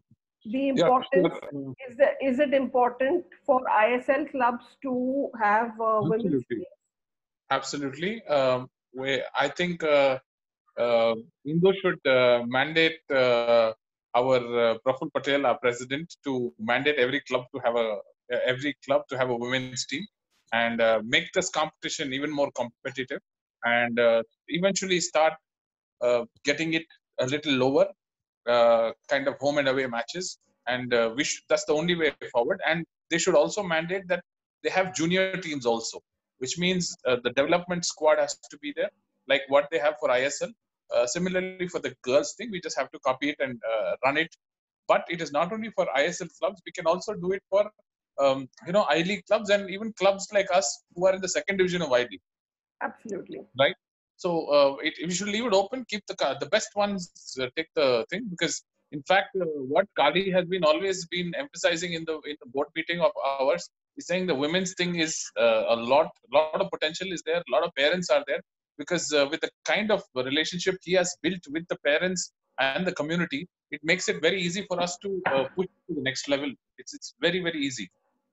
the Yeah, importance, sure. is, the, is it important for I S L clubs to have uh, women's Absolutely. teams? Absolutely. Um, we, I think uh, uh, Indo should uh, mandate uh, our uh, Praful Patel, our president, to mandate every club to have a uh, every club to have a women's team, and uh, make this competition even more competitive, and uh, eventually start uh, getting it a little lower, uh, kind of home and away matches, and uh, we should, that's the only way forward. And they should also mandate that they have junior teams also, which means uh, the development squad has to be there, like what they have for I S L. Uh, similarly, for the girls thing, we just have to copy it and uh, run it. But it is not only for I S L clubs; we can also do it for um, you know I League clubs and even clubs like us who are in the second division of I League. Absolutely. Right. So uh, it, we should leave it open. Keep the the best ones uh, take the thing, because in fact, uh, what Kali has been always been emphasizing in the in the board meeting of ours is saying the women's thing is uh, a lot lot of potential is there. A lot of parents are there, because uh, with the kind of relationship he has built with the parents and the community, it makes it very easy for us to uh, push to the next level. It's it's very very easy.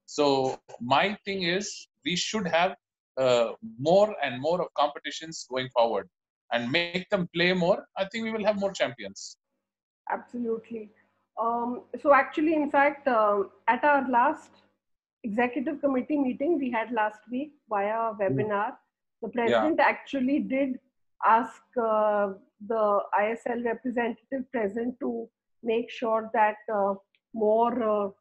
So my thing is we should have uh, more and more of competitions going forward and make them play more. I think we will have more champions. Absolutely. Um, so actually, in fact, um, at our last executive committee meeting we had last week via webinar, the president Yeah. actually did ask uh, the I S L representative present to make sure that uh, more uh,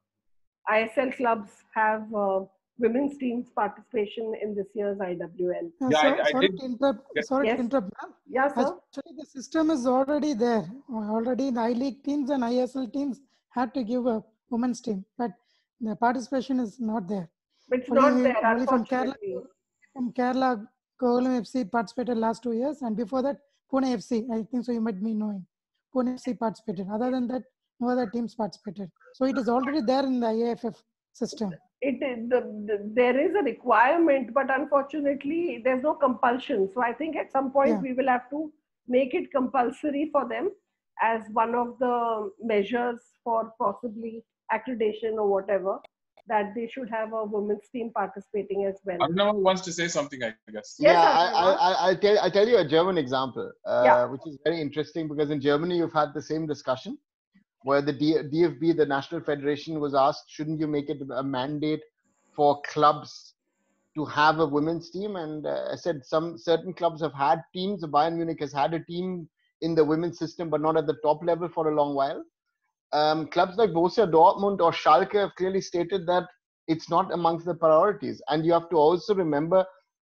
I S L clubs have uh, women's teams participation in this year's I W L. Uh, Yeah, so, I, I sorry did. to interrupt. Sorry Yes. to interrupt, ma'am. Yeah, sir. Actually, the system is already there. Already, the I League teams and I S L teams had to give a women's team, but the participation is not there. It's only, not there, only from Kerala. unfortunately. From Kerala, Kovalam F C participated last two years, and before that, Pune F C. I think so. You might be knowing. Pune F C participated. Other than that, no other teams participated. So it is already there in the I A F F system. It is the, the, there is a requirement, but unfortunately there's no compulsion. So I think at some point Yeah. we will have to make it compulsory for them as one of the measures for possibly accreditation or whatever, that they should have a women's team participating as well. Arunava wants to say something, I guess. Yes, Yeah, I, Arunava. I, I, I'll tell, I'll tell you a German example, uh, Yeah. which is very interesting, because in Germany you've had the same discussion where the D- DFB, the National Federation, was asked, shouldn't you make it a mandate for clubs to have a women's team? And uh, I said some certain clubs have had teams. Bayern Munich has had a team in the women's system, but not at the top level for a long while. Um, clubs like Borussia Dortmund or Schalke have clearly stated that it's not amongst the priorities. And you have to also remember,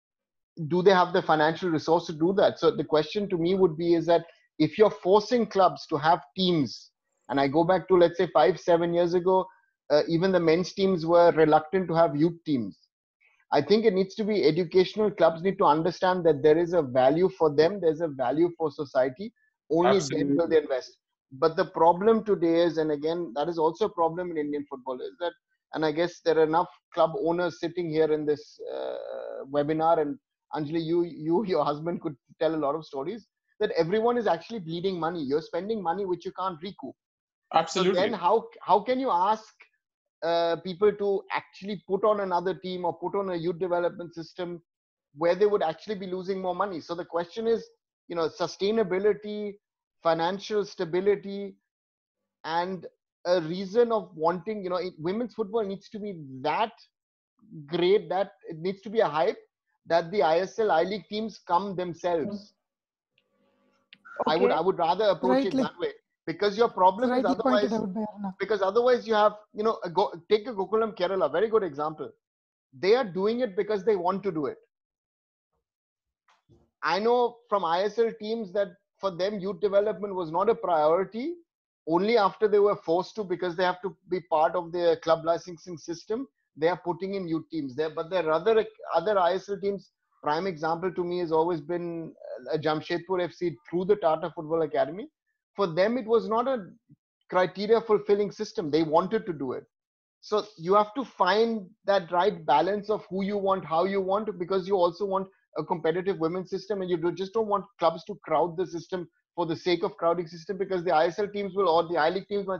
do they have the financial resource to do that? So the question to me would be is that if you're forcing clubs to have teams, and I go back to, let's say, five, seven years ago, uh, even the men's teams were reluctant to have youth teams. I think it needs to be educational. Clubs need to understand that there is a value for them. There's a value for society. Only Absolutely. then will they invest. But the problem today is, and again, that is also a problem in Indian football, is that, and I guess there are enough club owners sitting here in this uh, webinar, and Anjali, you, you, your husband could tell a lot of stories, that everyone is actually bleeding money. You're spending money which you can't recoup. Absolutely. So then how, how can you ask uh, people to actually put on another team or put on a youth development system where they would actually be losing more money? So the question is, you know, sustainability, financial stability, and a reason of wanting, you know, it, women's football needs to be that great, that it needs to be a hype that the I S L, I League teams come themselves. Okay. I would, I would rather approach Rightly. it that way, because your problem is Rightly pointed otherwise, out by Aruna. because otherwise you have, you know, a go, take a Gokulam Kerala, very good example. They are doing it because they want to do it. I know from I S L teams that for them youth development was not a priority, only after they were forced to, because they have to be part of the club licensing system. They are putting in youth teams there, but there are other other I S L teams. Prime example to me has always been uh, Jamshedpur F C through the Tata Football Academy. For them, it was not a criteria fulfilling system. They wanted to do it. So you have to find that right balance of who you want, how you want, because you also want a competitive women's system, and you do, just don't want clubs to crowd the system for the sake of crowding system, because the I S L teams will, or the I League teams might say,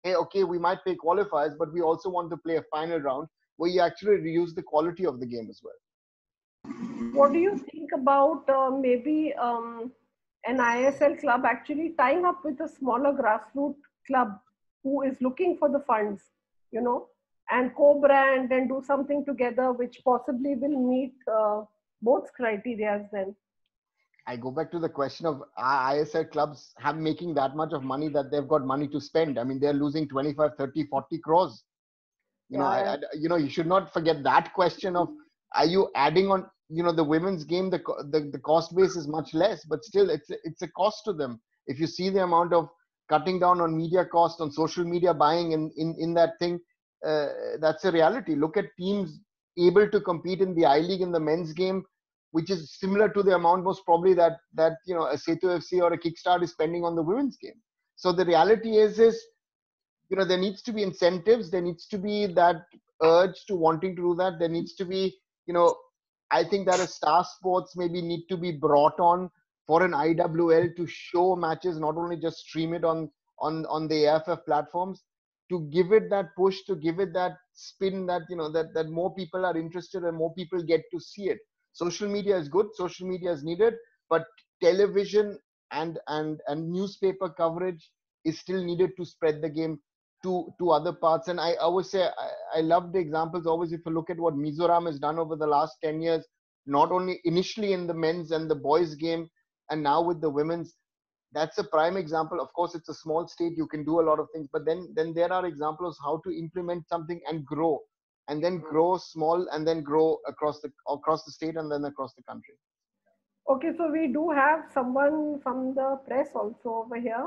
hey, okay, we might play qualifiers, but we also want to play a final round where you actually reduce the quality of the game as well. What do you think about uh, maybe um, an I S L club actually tying up with a smaller grassroots club who is looking for the funds, you know, and co-brand and do something together which possibly will meet uh, both criteria then? I go back to the question of are I S L clubs have making that much of money that they've got money to spend. I mean, they're losing twenty-five, thirty, forty crores. You know, Yeah, I, I, you know, you should not forget that question of, are you adding on, you know, the women's game, the, the, the cost base is much less, but still it's, it's a cost to them. If you see the amount of cutting down on media cost, on social media buying in, in, in that thing, uh, that's a reality. Look at teams able to compete in the I-League in the men's game, which is similar to the amount most probably that, that you know, a Setu F C or a Kickstart is spending on the women's game. So the reality is, is, you know, there needs to be incentives. There needs to be that urge to wanting to do that. There needs to be, you know, I think that a Star Sports maybe need to be brought on for an I W L to show matches, not only just stream it on, on, on the A F F platforms, to give it that push, to give it that spin that, you know, that, that more people are interested and more people get to see it. Social media is good. Social media is needed, but television and, and, and newspaper coverage is still needed to spread the game to, to other parts. And I always say, I, I love the examples always. If you look at what Mizoram has done over the last ten years, not only initially in the men's and the boys game, and now with the women's, that's a prime example. Of course, it's a small state. You can do a lot of things, but then, then there are examples how to implement something and grow, and then grow small and then grow across the, across the state and then across the country. Okay, so we do have someone from the press also over here.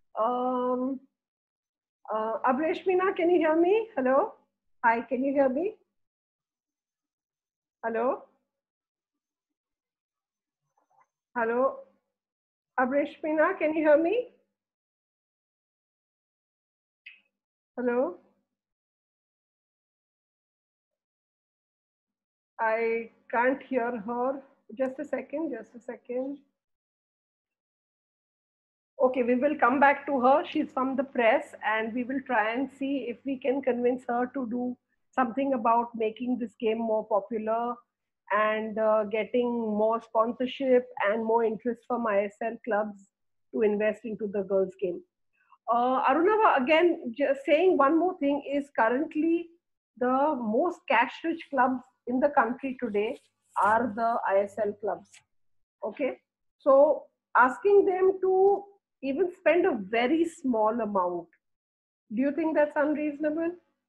Um, uh, Abreshmina, can you hear me? Hello? Hi, can you hear me? Hello? Hello? Abreshmina, can you hear me? Hello? I can't hear her. Just a second, just a second. Okay, we will come back to her. She's from the press and we will try and see if we can convince her to do something about making this game more popular and uh, getting more sponsorship and more interest from I S L clubs to invest into the girls' game. Uh, Arunava, again, just saying one more thing is currently the most cash-rich clubs in the country today are the I S L clubs. Okay, so asking them to even spend a very small amount, do you think that's unreasonable?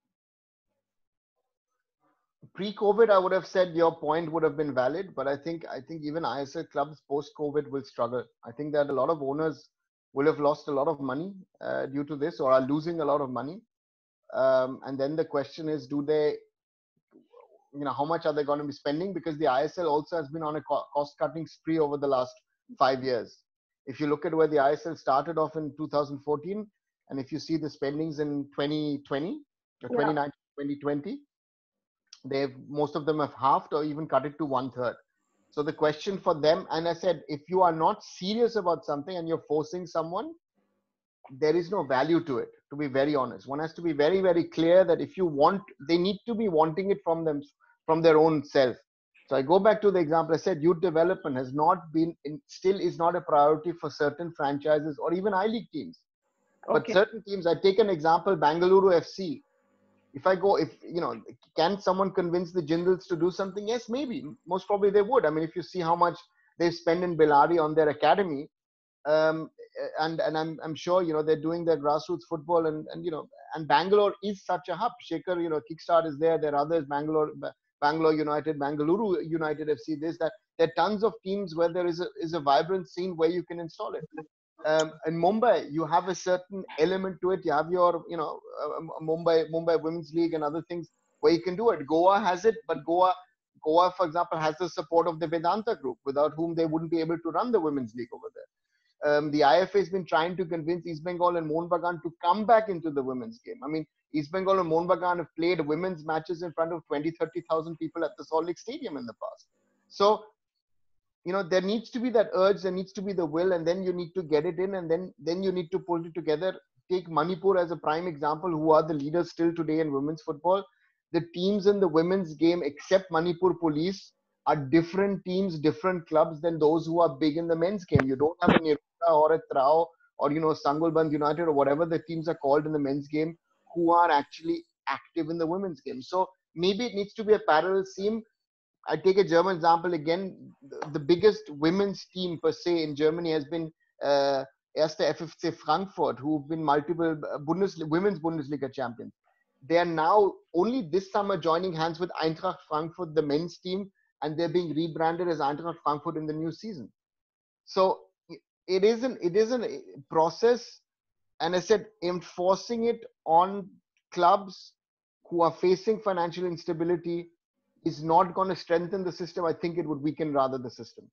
Pre-COVID, I would have said your point would have been valid, but I think I think even I S L clubs post-COVID will struggle. I think that a lot of owners will have lost a lot of money uh, due to this, or are losing a lot of money. Um, and then the question is, do they, you know, how much are they going to be spending? Because the I S L also has been on a co cost-cutting spree over the last five years. If you look at where the I S L started off in two thousand fourteen, and if you see the spendings in twenty twenty, or twenty nineteen, twenty twenty, they've, most of them have halved or even cut it to one third. So the question for them, and I said, if you are not serious about something and you're forcing someone, there is no value to it, to be very honest. One has to be very, very clear that if you want, they need to be wanting it from them, from their own self. So I go back to the example I said, youth development has not been, in, still is not a priority for certain franchises or even I-League teams. Okay. But certain teams, I take an example, Bangalore F C. If I go, if, you know, can someone convince the Jindals to do something? Yes, maybe. Most probably they would. I mean, if you see how much they spend in Bellary on their academy, um, and and I'm I'm sure, you know, they're doing their grassroots football, and and you know, and Bangalore is such a hub. Shekhar, you know, Kickstart is there. There are others, Bangalore, Bangalore United, Bangalore United F C. This, that. There are tons of teams where there is a is a vibrant scene where you can install it. Um, in Mumbai, you have a certain element to it. You have your, you know, uh, Mumbai Mumbai Women's League and other things where you can do it. Goa has it, but Goa, Goa, for example, has the support of the Vedanta Group, without whom they wouldn't be able to run the Women's League over there. Um, the I F A has been trying to convince East Bengal and Mohun Bagan to come back into the women's game. I mean, East Bengal and Mohun Bagan have played women's matches in front of twenty, thirty thousand people at the Salt Lake Stadium in the past. So, you know, there needs to be that urge, there needs to be the will, and then you need to get it in, and then then you need to pull it together take Manipur as a prime example, who are the leaders still today in women's football. The teams in the women's game, except Manipur Police, are different teams, different clubs than those who are big in the men's game. You don't have a Nirvana or a Trao or, you know, Sangulband United or whatever the teams are called in the men's game, who are actually active in the women's game. So maybe it needs to be a parallel scheme. I take a German example again. The biggest women's team per se in Germany has been uh, Erste F F C Frankfurt, who've been multiple Bundesliga, women's Bundesliga champions. They are now only this summer joining hands with Eintracht Frankfurt, the men's team, and they're being rebranded as Eintracht Frankfurt in the new season. So it isn't it isn't a process, and I said enforcing it on clubs who are facing financial instability is not going to strengthen the system. I think it would weaken rather the system.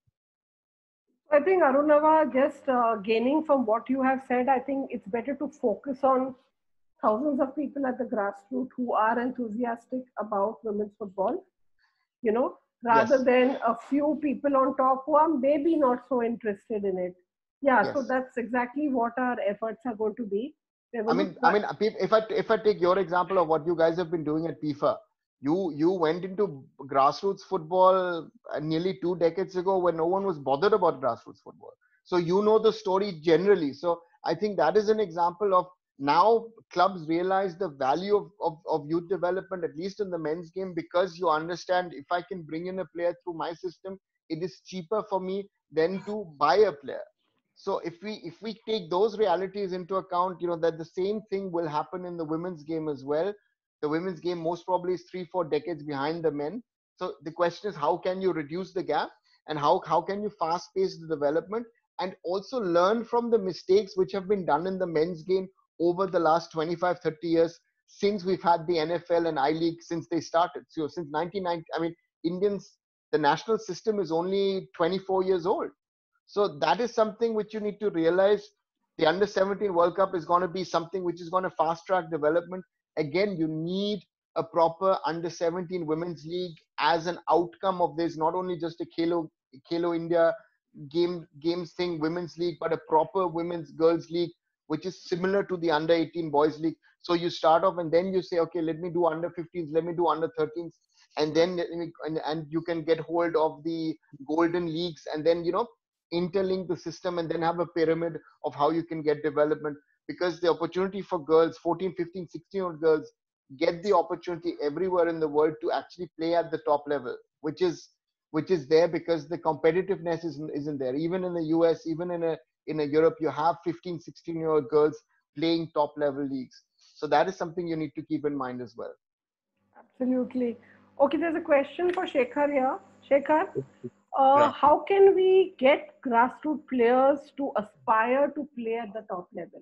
I think Arunava, just uh, gaining from what you have said, I think it's better to focus on thousands of people at the grassroots who are enthusiastic about women's football, you know, rather yes. than a few people on top who are maybe not so interested in it. Yeah, yes. So that's exactly what our efforts are going to be. I mean, I mean, if I if I take your example of what you guys have been doing at FIFA, you you went into grassroots football nearly two decades ago when no one was bothered about grassroots football. So you know the story generally. So I think that is an example of now clubs realize the value of, of, of youth development, at least in the men's game, because you understand if I can bring in a player through my system, it is cheaper for me than to buy a player. So if we if we take those realities into account, you know, that the same thing will happen in the women's game as well. The women's game most probably is three, four decades behind the men. So the question is, how can you reduce the gap, and how, how can you fast pace the development and also learn from the mistakes which have been done in the men's game over the last twenty-five, thirty years since we've had the N F L and I-League since they started. So since nineteen ninety, I mean, Indians, the national system is only twenty-four years old. So that is something which you need to realize. The under seventeen World Cup is going to be something which is going to fast track development. Again, you need a proper under seventeen women's league as an outcome of this, not only just a Khelo, Khelo India game games thing, women's league, but a proper women's girls league, which is similar to the under eighteen boys league. So you start off and then you say, okay, let me do under fifteens, let me do under thirteens, and then and, and you can get hold of the golden leagues, and then, you know, interlink the system and then have a pyramid of how you can get development. Because the opportunity for girls, fourteen, fifteen, sixteen year old girls, get the opportunity everywhere in the world to actually play at the top level, which is which is there because the competitiveness isn't, isn't there. Even in the U S, even in a in a Europe, you have fifteen, sixteen year old girls playing top level leagues. So that is something you need to keep in mind as well. Absolutely. Okay, there's a question for Shekhar here. Shekhar, uh, yeah. How can we get grassroots players to aspire to play at the top level?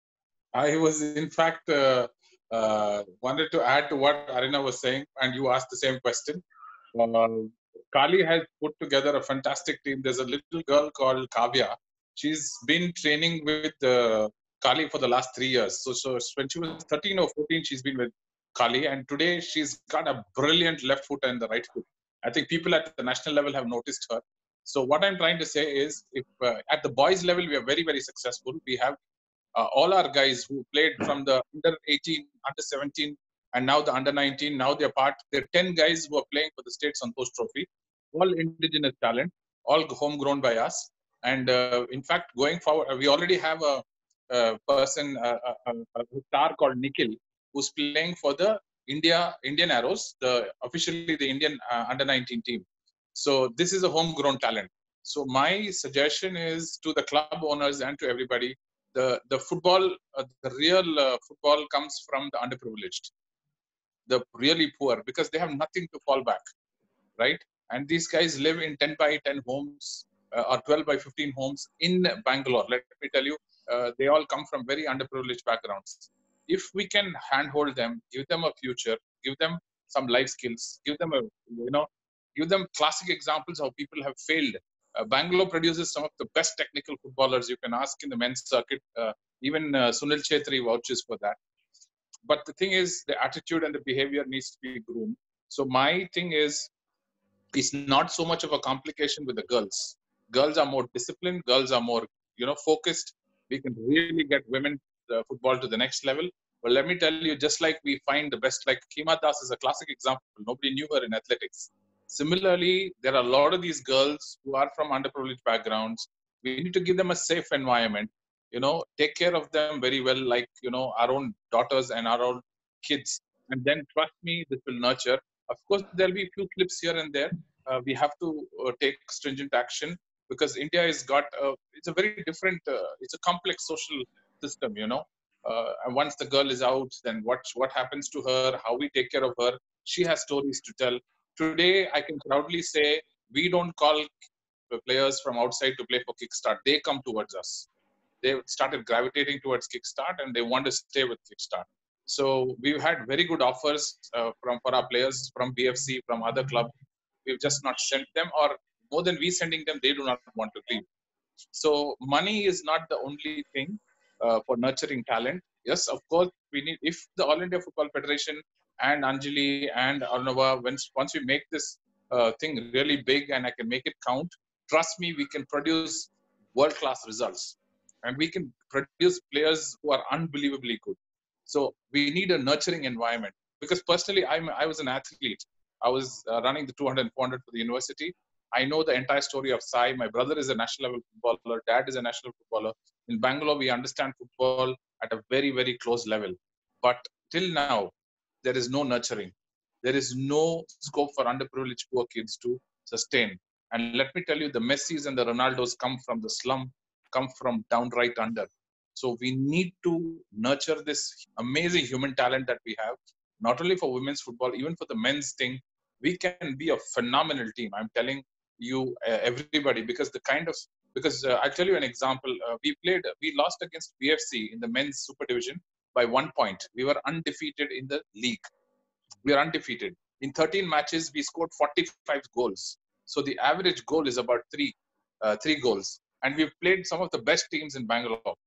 I was, in fact, uh, uh, wanted to add to what Arina was saying, and you asked the same question. Uh, Kali has put together a fantastic team. There's a little girl called Kavya. She's been training with uh, Kali for the last three years. So, so when she was thirteen or fourteen, she's been with Kali, and today she's got a brilliant left foot and the right foot. I think people at the national level have noticed her. So what I'm trying to say is, if uh, at the boys level we are very, very successful. We have uh, all our guys who played from the under eighteen, under seventeen, and now the under nineteen. Now they're part. There are ten guys who are playing for the State Santosh Trophy. All indigenous talent, all homegrown by us. And uh, in fact, going forward, we already have a, a person, a, a, a star called Nikhil, who's playing for the India Indian Arrows, the officially the Indian uh, under nineteen team. So this is a homegrown talent. So my suggestion is to the club owners and to everybody, the the football, uh, the real uh, football comes from the underprivileged, the really poor, because they have nothing to fall back, right? And these guys live in ten by ten homes uh, or twelve by fifteen homes in Bangalore. Let me tell you, uh, they all come from very underprivileged backgrounds. If we can handhold them, give them a future, give them some life skills, give them a, you know, give them classic examples how people have failed. Uh, Bangalore produces some of the best technical footballers you can ask in the men's circuit. Uh, even uh, Sunil Chetri vouches for that. But the thing is, the attitude and the behavior needs to be groomed. So my thing is, it's not so much of a complication with the girls. Girls are more disciplined. Girls are more, you know, focused. We can really get women the football to the next level. But let me tell you, just like we find the best, like Hima Das is a classic example. Nobody knew her in athletics. Similarly, there are a lot of these girls who are from underprivileged backgrounds. We need to give them a safe environment, you know, take care of them very well, like, you know, our own daughters and our own kids. And then trust me, this will nurture. Of course, there'll be a few clips here and there. Uh, we have to uh, take stringent action because India has got, a, it's a very different, uh, it's a complex social system, you know. Uh, and once the girl is out, then what, what happens to her, how we take care of her. She has stories to tell. Today, I can proudly say, we don't call players from outside to play for Kickstart. They come towards us. They started gravitating towards Kickstart and they want to stay with Kickstart. So we've had very good offers uh, from for our players from B F C, from other clubs. We've just not sent them, or more than we sending them, they do not want to leave. So money is not the only thing uh, for nurturing talent. Yes, of course, we need, if the All India Football Federation and Anjali and Arunava, once, once we make this uh, thing really big and I can make it count, trust me, we can produce world-class results. And we can produce players who are unbelievably good. So we need a nurturing environment. Because personally, I'm, I was an athlete. I was uh, running the two hundred and four hundred for the university. I know the entire story of Sai. My brother is a national level footballer. Dad is a national footballer. In Bangalore, we understand football at a very, very close level. But till now, there is no nurturing. There is no scope for underprivileged poor kids to sustain. And let me tell you, the Messis and the Ronaldos come from the slum, come from downright under. So we need to nurture this amazing human talent that we have, not only for women's football, even for the men's thing. We can be a phenomenal team. I'm telling you, uh, everybody, because the kind of, because uh, I'll tell you an example. Uh, we played, we lost against B F C in the men's super division by one point. We were undefeated in the league. We are undefeated. In thirteen matches, we scored forty-five goals. So the average goal is about three, uh, three goals. And we've played some of the best teams in Bangalore.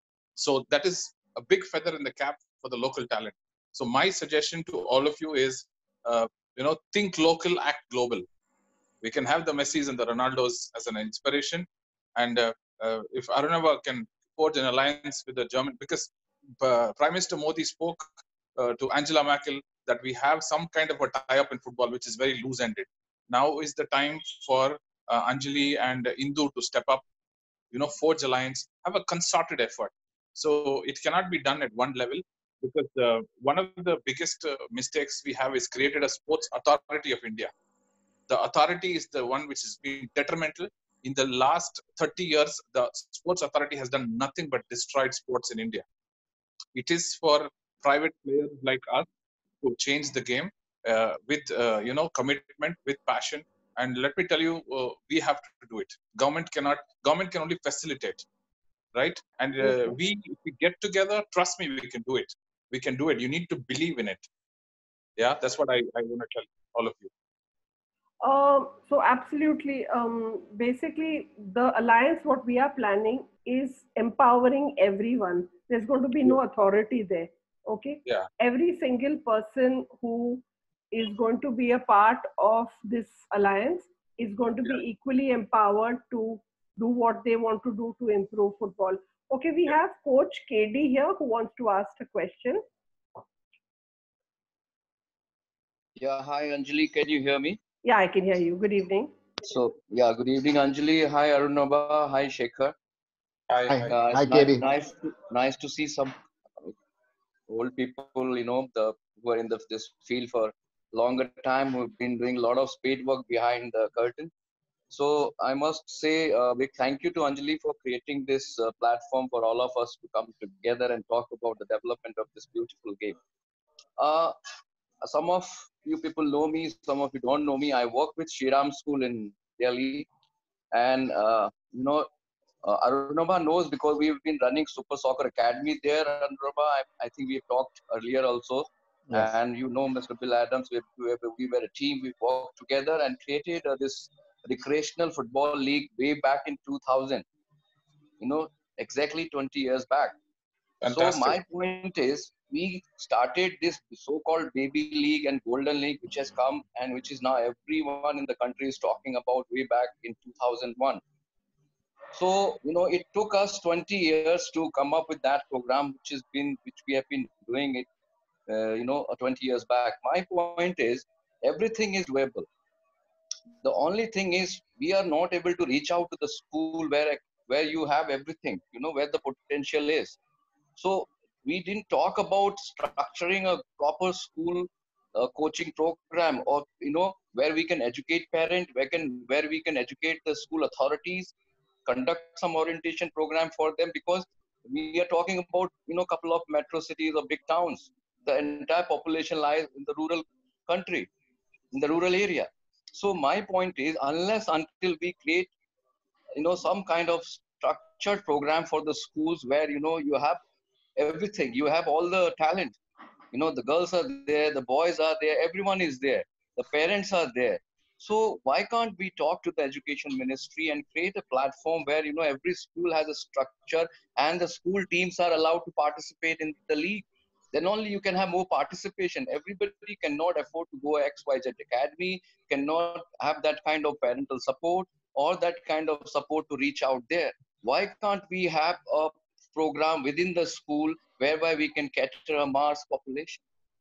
So that is a big feather in the cap for the local talent. So my suggestion to all of you is, uh, you know, think local, act global. We can have the Messis and the Ronaldos as an inspiration. And uh, uh, if Arunava can forge an alliance with the German, because uh, Prime Minister Modi spoke uh, to Angela Merkel that we have some kind of a tie-up in football, which is very loose-ended. Now is the time for uh, Anjali and Indu to step up, you know, forge alliance, have a concerted effort. So it cannot be done at one level, because uh, one of the biggest uh, mistakes we have is created a sports authority of India. The authority is the one which has been detrimental. In the last thirty years, the sports authority has done nothing but destroyed sports in India. It is for private players like us to change the game uh, with, uh, you know, commitment, with passion. And let me tell you, uh, we have to do it. Government cannot, government can only facilitate, right? And uh, we, if we get together, trust me, we can do it. We can do it. You need to believe in it. Yeah, that's what I, I want to tell all of you. Um, so absolutely, um, basically the alliance, what we are planning is empowering everyone. There's going to be no authority there. Okay. Yeah. Every single person who is going to be a part of this alliance is going to be Yeah. equally empowered to do what they want to do to improve football. Okay, we have Coach K D here who wants to ask a question. Yeah, hi Anjali, can you hear me? Yeah, I can hear you. Good evening. So, yeah, good evening Anjali. Hi Arunabha. Hi Shekhar. Hi, Hi, hi. Uh, hi, it's K nice, D. nice, to, nice to see some old people, you know, the who are in the, this field for longer time, who've been doing a lot of spade work behind the curtain. So I must say a big thank you to Anjali for creating this uh, platform for all of us to come together and talk about the development of this beautiful game. Uh, some of you people know me, some of you don't know me. I work with Shriram School in Delhi, and uh, you know, uh, Arunabha knows because we've been running Super Soccer Academy there. Arunabha, I, I think we've talked earlier also, Yes. and you know, Mister Bill Adams. We, we, we were a team. We worked together and created uh, this recreational football league way back in two thousand. You know, exactly twenty years back. So Fantastic. my point is, we started this so-called baby league and golden league, which has come and which is now everyone in the country is talking about way back in two thousand one. So, you know, it took us twenty years to come up with that program, which has been, which we have been doing it, uh, you know, twenty years back. My point is, everything is doable. The only thing is, we are not able to reach out to the school where where you have everything, you know, where the potential is. So we didn't talk about structuring a proper school uh, coaching program, or you know, where we can educate parent, where can where we can educate the school authorities, conduct some orientation program for them, because we are talking about, you know, couple of metro cities or big towns. The entire population lies in the rural country, in the rural area. So my point is, unless until we create, you know, some kind of structured program for the schools where, you know, you have everything, you have all the talent, you know, the girls are there, the boys are there, everyone is there, the parents are there. So why can't we talk to the education ministry and create a platform where, you know, every school has a structure and the school teams are allowed to participate in the league? Then only you can have more participation. Everybody cannot afford to go X Y Z academy, cannot have that kind of parental support or that kind of support to reach out there. Why can't we have a program within the school whereby we can cater a mass population?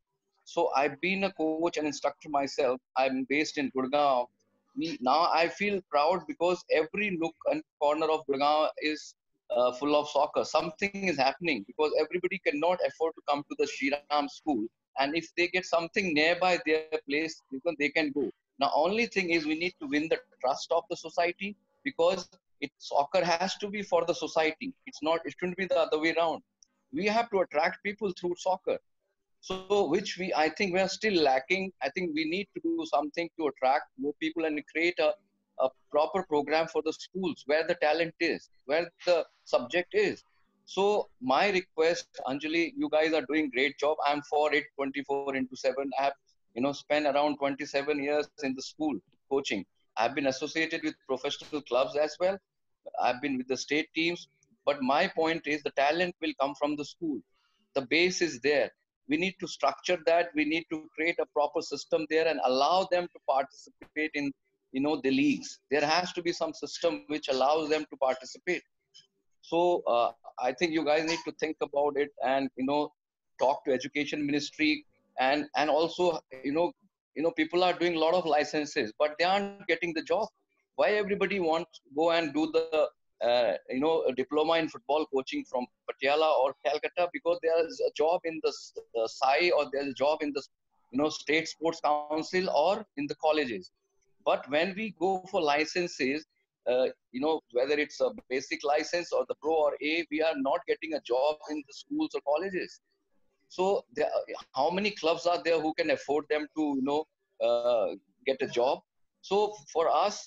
So I've been a coach and instructor myself. I'm based in Gurgaon. We, now I feel proud because every nook and corner of Gurgaon is uh, full of soccer. Something is happening because everybody cannot afford to come to the Shriram school. And if they get something nearby their place, you know, they can go. Now, only thing is we need to win the trust of the society, because it, soccer has to be for the society. It's not, it shouldn't be the other way around. We have to attract people through soccer. So, which we, I think we are still lacking. I think we need to do something to attract more people and create a, a proper program for the schools where the talent is, where the subject is. So my request, Anjali, you guys are doing great job. I'm for it twenty-four into seven. I have, you know, spent around twenty-seven years in the school coaching. I've been associated with professional clubs as well. I've been with the state teams. But my point is the talent will come from the school. The base is there. We need to structure that. We need to create a proper system there and allow them to participate in, you know, the leagues. There has to be some system which allows them to participate. So uh, I think you guys need to think about it and, you know, talk to education ministry, and and also, you know, you know, people are doing a lot of licenses, but they aren't getting the job. Why everybody wants to go and do the uh, you know, a diploma in football coaching from Patiala or Calcutta? Because there is a job in the uh, S A I, or there is a job in the, you know, state sports council or in the colleges. But when we go for licenses, uh, you know, whether it's a basic license or the pro or A, we are not getting a job in the schools or colleges. So there, how many clubs are there who can afford them to, you know, uh, get a job? So for us,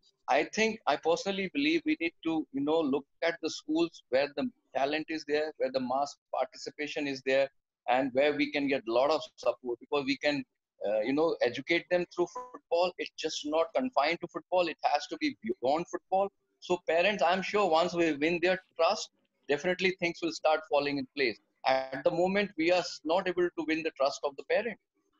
I think, I personally believe we need to, you know, look at the schools where the talent is there, where the mass participation is there, and where we can get a lot of support, because we can, uh, you know, educate them through football. It's just not confined to football. It has to be beyond football. So parents, I'm sure once we win their trust, definitely things will start falling in place. At the moment, we are not able to win the trust of the parent.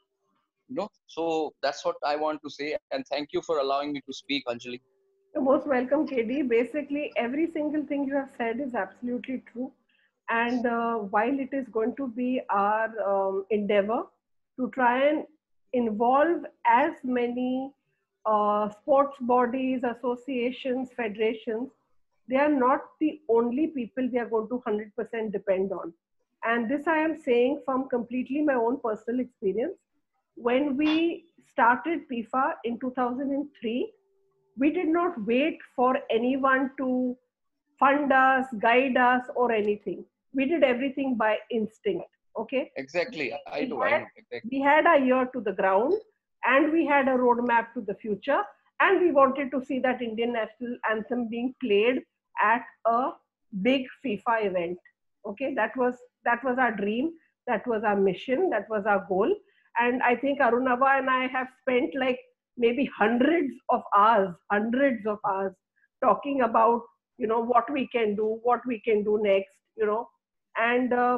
You know, so that's what I want to say. And thank you for allowing me to speak, Anjali. You're most welcome, K D. Basically, every single thing you have said is absolutely true. And uh, while it is going to be our um, endeavor to try and involve as many uh, sports bodies, associations, federations, they are not the only people we are going to one hundred percent depend on. And this I am saying from completely my own personal experience. When we started P I F A in two thousand three, we did not wait for anyone to fund us, guide us, or anything. We did everything by instinct. Okay. Exactly. I We do. I had, know. Exactly. we had a ear to the ground, and we had a roadmap to the future, and we wanted to see that Indian national anthem being played at a big FIFA event. Okay, that was that was our dream. That was our mission. That was our goal. And I think Arunava and I have spent like maybe hundreds of hours, hundreds of hours talking about, you know, what we can do, what we can do next, you know. And uh,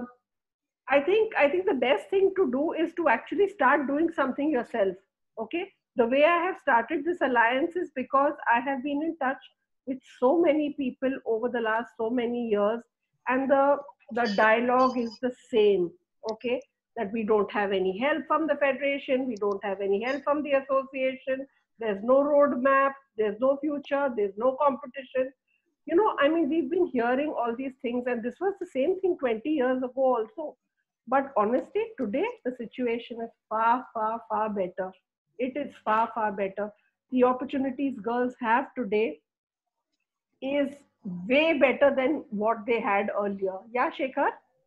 I think I think the best thing to do is to actually start doing something yourself. Okay. The way I have started this alliance is because I have been in touch with so many people over the last so many years, and the the dialogue is the same. Okay, that we don't have any help from the federation, we don't have any help from the association. There's no roadmap, there's no future, there's no competition. You know, I mean, we've been hearing all these things, and this was the same thing twenty years ago also. But honestly, today the situation is far, far, far better. It is far, far better. The opportunities girls have today is way better than what they had earlier. Yeah, Shekhar?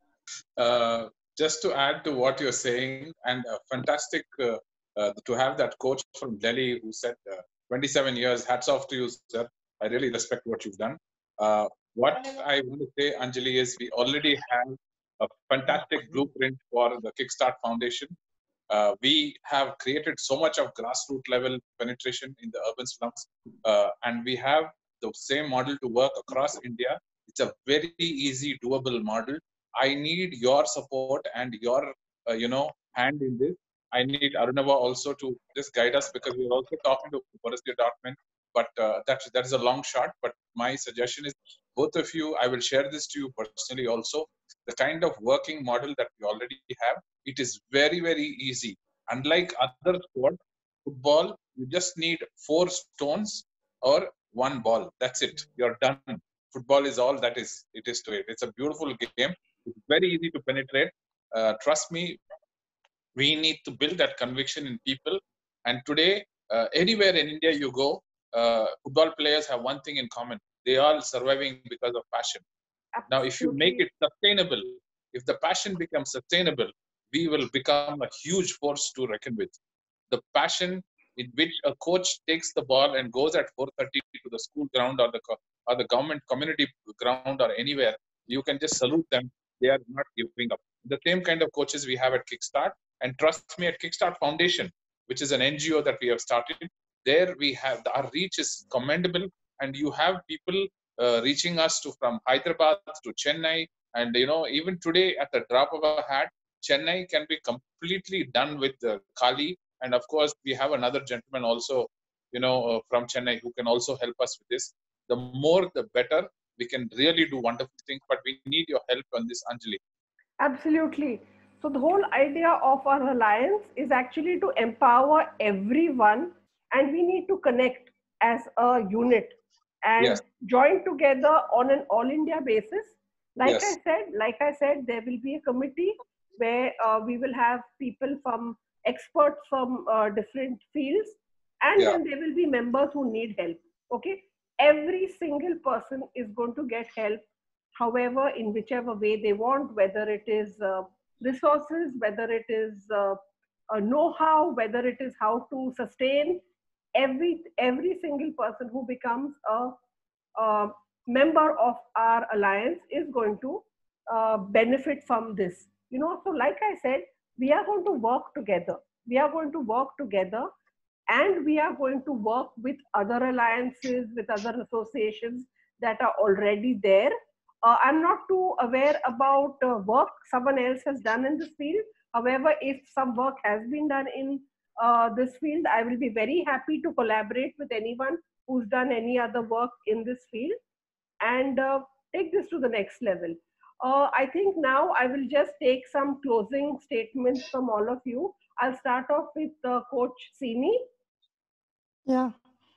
Uh, just to add to what you're saying, and uh, fantastic uh, uh, to have that coach from Delhi who said uh, twenty-seven years, hats off to you, sir. I really respect what you've done. Uh, what I want to say, Anjali, is we already have a fantastic blueprint for the Kickstart Foundation. Uh, we have created so much of grassroots level penetration in the urban slums, uh, and we have the same model to work across India. It's a very easy, doable model. I need your support and your, uh, you know, hand in this. I need Arunava also to just guide us, because we're also talking to Borussia Dortmund, but uh, that, that is a long shot. But my suggestion is, both of you, I will share this to you personally also, the kind of working model that we already have, it is very, very easy. Unlike other sports, football, you just need four stones or one ball. That's it. You're done. Football is all that is it is to it. It's a beautiful game. It's very easy to penetrate. Uh, trust me, we need to build that conviction in people. And today, uh, anywhere in India you go, uh, football players have one thing in common. They are surviving because of passion. Now, if you make it sustainable, if the passion becomes sustainable, we will become a huge force to reckon with. The passion in which a coach takes the ball and goes at four thirty to the school ground or the or the government community ground or anywhere, you can just salute them. They are not giving up. The same kind of coaches we have at Kickstart. And trust me, at Kickstart Foundation, which is an N G O that we have started, there we have, our reach is commendable. And you have people uh, reaching us to from Hyderabad to Chennai. And, you know, even today at the drop of a hat, Chennai can be completely done with uh, Kali. And of course, we have another gentleman also, you know, uh, from Chennai who can also help us with this. The more, the better. We can really do wonderful things, but we need your help on this, Anjali. Absolutely. So the whole idea of our alliance is actually to empower everyone, and we need to connect as a unit and Yes. join together on an all India basis. Like Yes. I said, like I said, there will be a committee where uh, we will have people from experts from uh, different fields, and Yeah. then there will be members who need help. Okay, every single person is going to get help, however, in whichever way they want, whether it is uh, resources, whether it is uh, a know-how, whether it is how to sustain. Every every single person who becomes a, a member of our alliance is going to uh, benefit from this. You know, so like I said, we are going to work together. We are going to work together, and we are going to work with other alliances, with other associations that are already there. Uh, I'm not too aware about uh, work someone else has done in this field. However, if some work has been done in uh, this field, I will be very happy to collaborate with anyone who's done any other work in this field and uh, take this to the next level. Uh, I think now I will just take some closing statements from all of you. I'll start off with uh, Coach Sini. Yeah.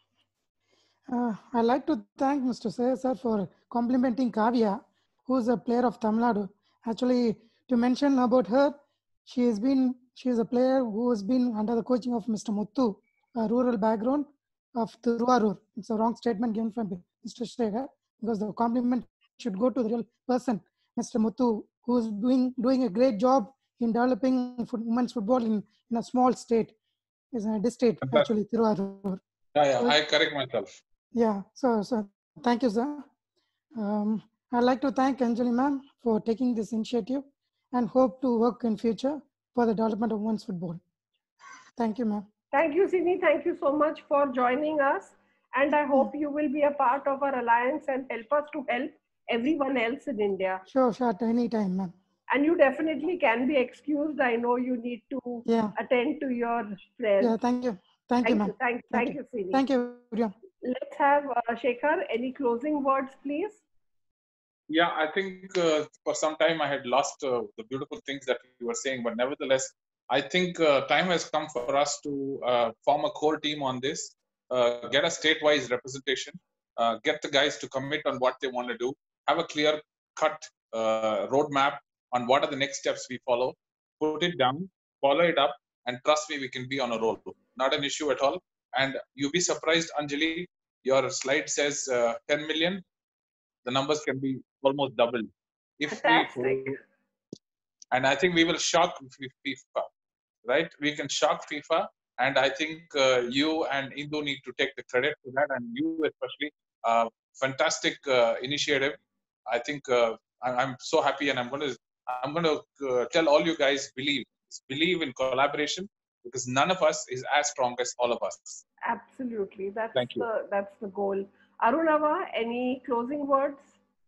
Uh, I'd like to thank Mister Sayar sir for complimenting Kavya, who's a player of Tamil Nadu. Actually, to mention about her, she has been she is a player who has been under the coaching of Mister Muthu, a rural background of Tiruvarur. It's a wrong statement given from Mister Shekhar, because the compliment should go to the real person, Mister Muthu, who is doing doing a great job in developing foot, women's football in, in a small state. It's a district, actually, Tiruvarur. Yeah, yeah, So, I correct myself. yeah, so, so thank you, sir. Um, I'd like to thank Anjali ma'am for taking this initiative and hope to work in future for the development of women's football. Thank you, ma'am. Thank you, Sini. Thank you so much for joining us. And I hope you will be a part of our alliance and help us to help everyone else in India. Sure, sure, at any time, ma'am. And you definitely can be excused. I know you need to yeah. attend to your prayers. Yeah, thank you. Thank, thank you, ma'am. You. Thank, thank, thank you, Sini. Thank you, everyone. let's have uh, Shekhar. Any closing words, please? Yeah, I think uh, for some time I had lost uh, the beautiful things that you were saying, but nevertheless, I think uh, time has come for us to uh, form a core team on this, uh, get a state-wise representation, uh, get the guys to commit on what they want to do, have a clear-cut uh, roadmap on what are the next steps we follow, put it down, follow it up, and trust me, we can be on a roll. Not an issue at all. And you'll be surprised, Anjali, your slide says uh, ten million. The numbers can be almost double if Fantastic. we, and I think we will shock FIFA, right? We can shock FIFA, and I think uh, you and Indu need to take the credit for that, and you especially. Uh, fantastic uh, initiative. I think uh, I'm so happy, and I'm going to I'm going to uh, tell all you guys believe believe in collaboration, because none of us is as strong as all of us. Absolutely, that's Thank you. the that's the goal. Arunava, any closing words?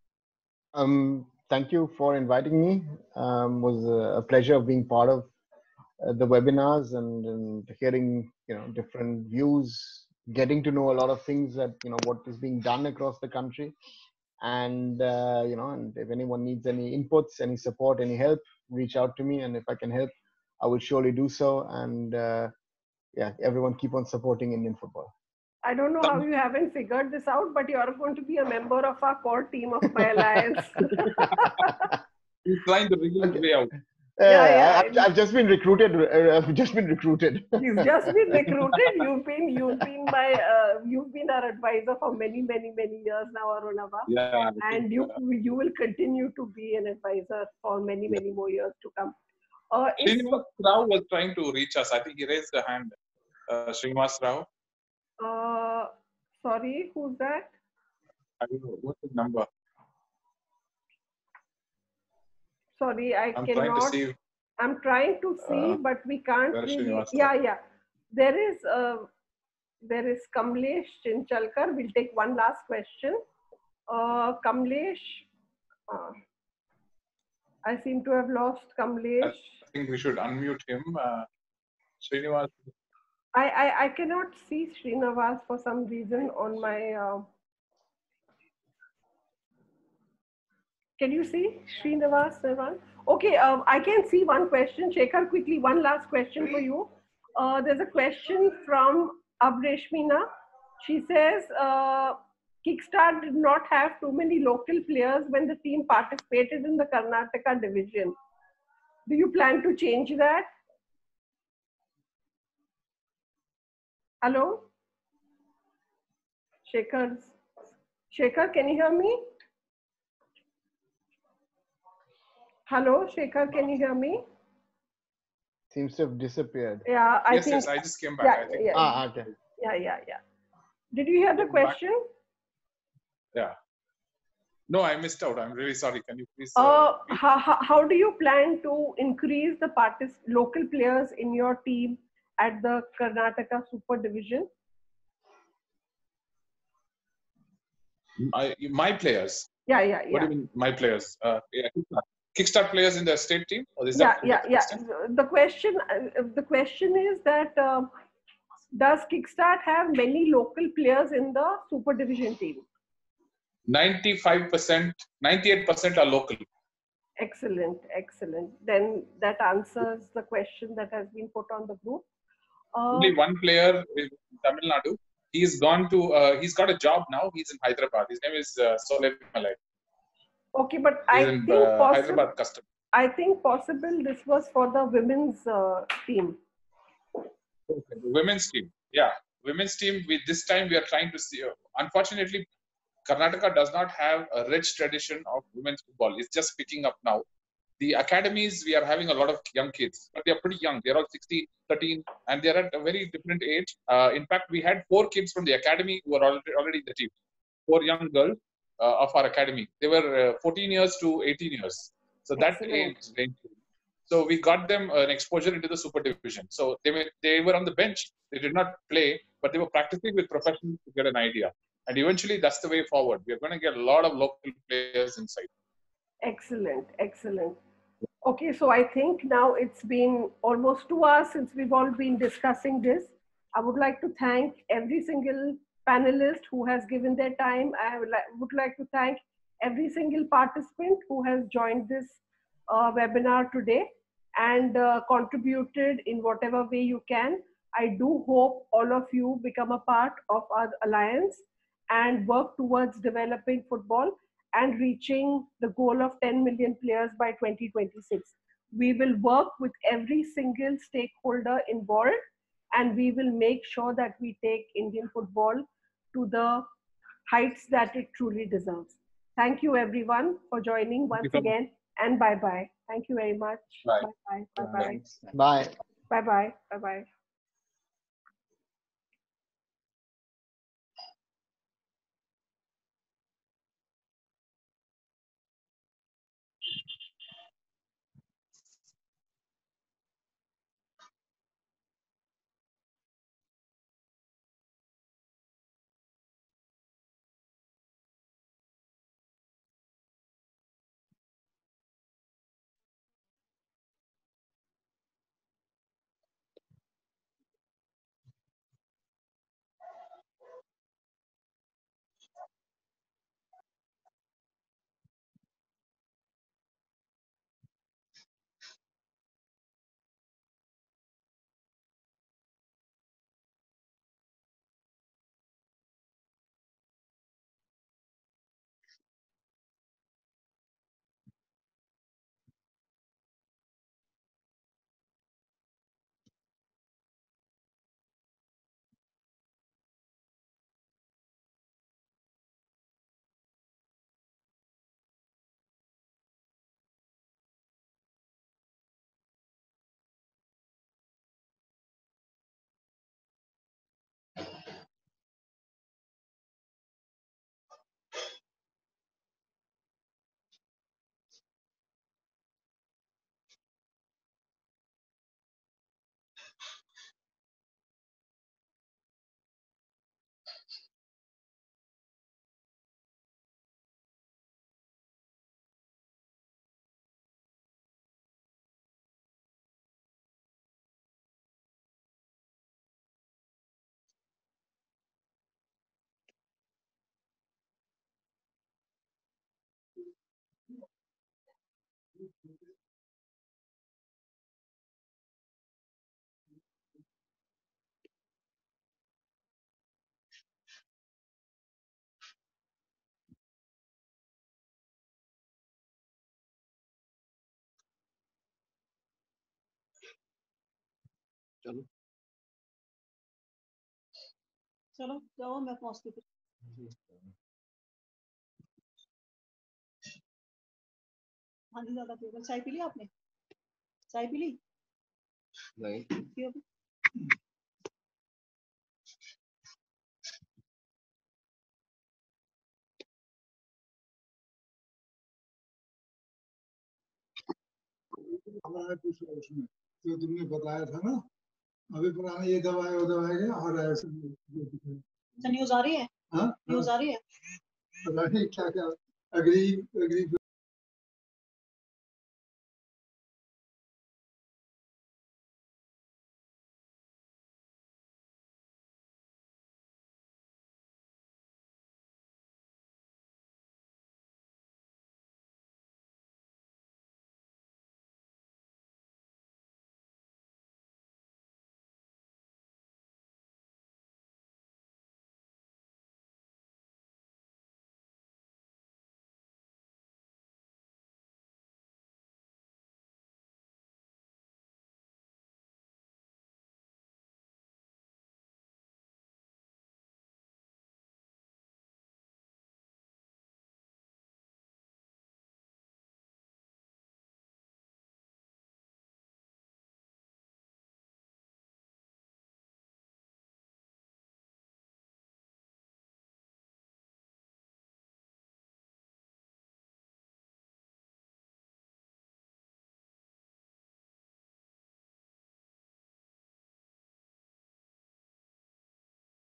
Um, thank you for inviting me. Um, was a, a pleasure of being part of uh, the webinars and, and hearing, you know, different views, getting to know a lot of things that, you know, what is being done across the country. And, uh, you know, and if anyone needs any inputs, any support, any help, reach out to me. And if I can help, I will surely do so. And uh, yeah, everyone keep on supporting Indian football. I don't know how you haven't figured this out, but you are going to be a member of our core team of My Alliance. He's trying to wriggle his way out. Uh, yeah, yeah. I've, I've just been recruited. Uh, I've just been recruited. You've just been recruited. You've been, you've been my, uh, you've been our advisor for many, many, many years now, Arunava. Yeah. And you, you will continue to be an advisor for many, many more years to come. Uh, Srinivas Rao was trying to reach us. I think he raised a hand. Uh, Srinivas Rao. Uh, sorry, who's that? I don't know. What's the number? Sorry, I I'm cannot. Trying to see. I'm trying to see, uh, but we can't really. Yeah, yeah. There is, uh, there is Kamlesh Chinchalkar. We'll take one last question. Uh, Kamlesh, uh, I seem to have lost Kamlesh. I think we should unmute him. Uh, Srinivas. I, I, I cannot see Srinivas for some reason on my. Uh... Can you see Srinivas? Okay, uh, I can see one question. Shekhar, quickly, one last question for you. Uh, there's a question from Abreshmina. She says, uh, Kickstart did not have too many local players when the team participated in the Karnataka division. Do you plan to change that? Hello? Shekhar, Shekhar, can you hear me? Hello, Shekhar, can you hear me? Seems to have disappeared. Yeah, I yes, think. Yes, I just came back. Yeah, I think. Yeah, ah, okay. Yeah, yeah, yeah. Did you hear the question? Back. Yeah. No, I missed out. I'm really sorry. Can you please? Uh, uh, how, how, how do you plan to increase the partic local players in your team at the Karnataka Super Division? I, my players. Yeah, yeah, yeah. What do you mean, my players? Uh, yeah, Kickstart players in the state team, or is yeah, that? Yeah, yeah, yeah. The question, uh, the question is that uh, does Kickstart have many local players in the Super Division team? ninety-five percent, ninety-eight percent are local. Excellent, excellent. Then that answers the question that has been put on the group. Uh, Only one player in Tamil Nadu. He's gone to, uh, he's got a job now. He's in Hyderabad. His name is uh, Soleil Malay. Okay, but he's I in, think uh, possible, Hyderabad custom. I think possible this was for the women's uh, team. Okay. The women's team, yeah. Women's team, we, this time we are trying to see, uh, unfortunately, Karnataka does not have a rich tradition of women's football. It's just picking up now. The academies, we are having a lot of young kids, but they're pretty young. They're all sixteen, thirteen, and they're at a very different age. Uh, in fact, we had four kids from the academy who were already, already in the team. Four young girls uh, of our academy. They were uh, fourteen years to eighteen years. So that age range. So we got them an exposure into the Super Division. So they were, they were on the bench. They did not play, but they were practicing with professionals to get an idea. And eventually, that's the way forward. We're going to get a lot of local players inside. Excellent, excellent. Okay, so I think now it's been almost two hours since we've all been discussing this. I would like to thank every single panelists who has given their time. I would like, would like to thank every single participant who has joined this uh, webinar today and uh, contributed in whatever way you can. I do hope all of you become a part of our alliance and work towards developing football and reaching the goal of ten million players by twenty twenty-six. We will work with every single stakeholder involved, and we will make sure that we take Indian football to the heights that it truly deserves. Thank you everyone for joining once again, and bye-bye. Thank you very much. Bye. Bye-bye. Bye-bye. Bye. Bye-bye. Bye-bye. चलो चलो जाओ, मैं पहुंचती हूँ। हाँ जी, ज्यादा PO. चाय P ली आपने? चाय पी ली? नहीं पियो। कुछ उसमें जो तुमने बताया था ना, अभी पुराना ये दवाई वो दवाई आ रहा है। न्यूज आ रही है? हाँ न्यूज आ रही है। पता नहीं क्या क्या अग्री अग्री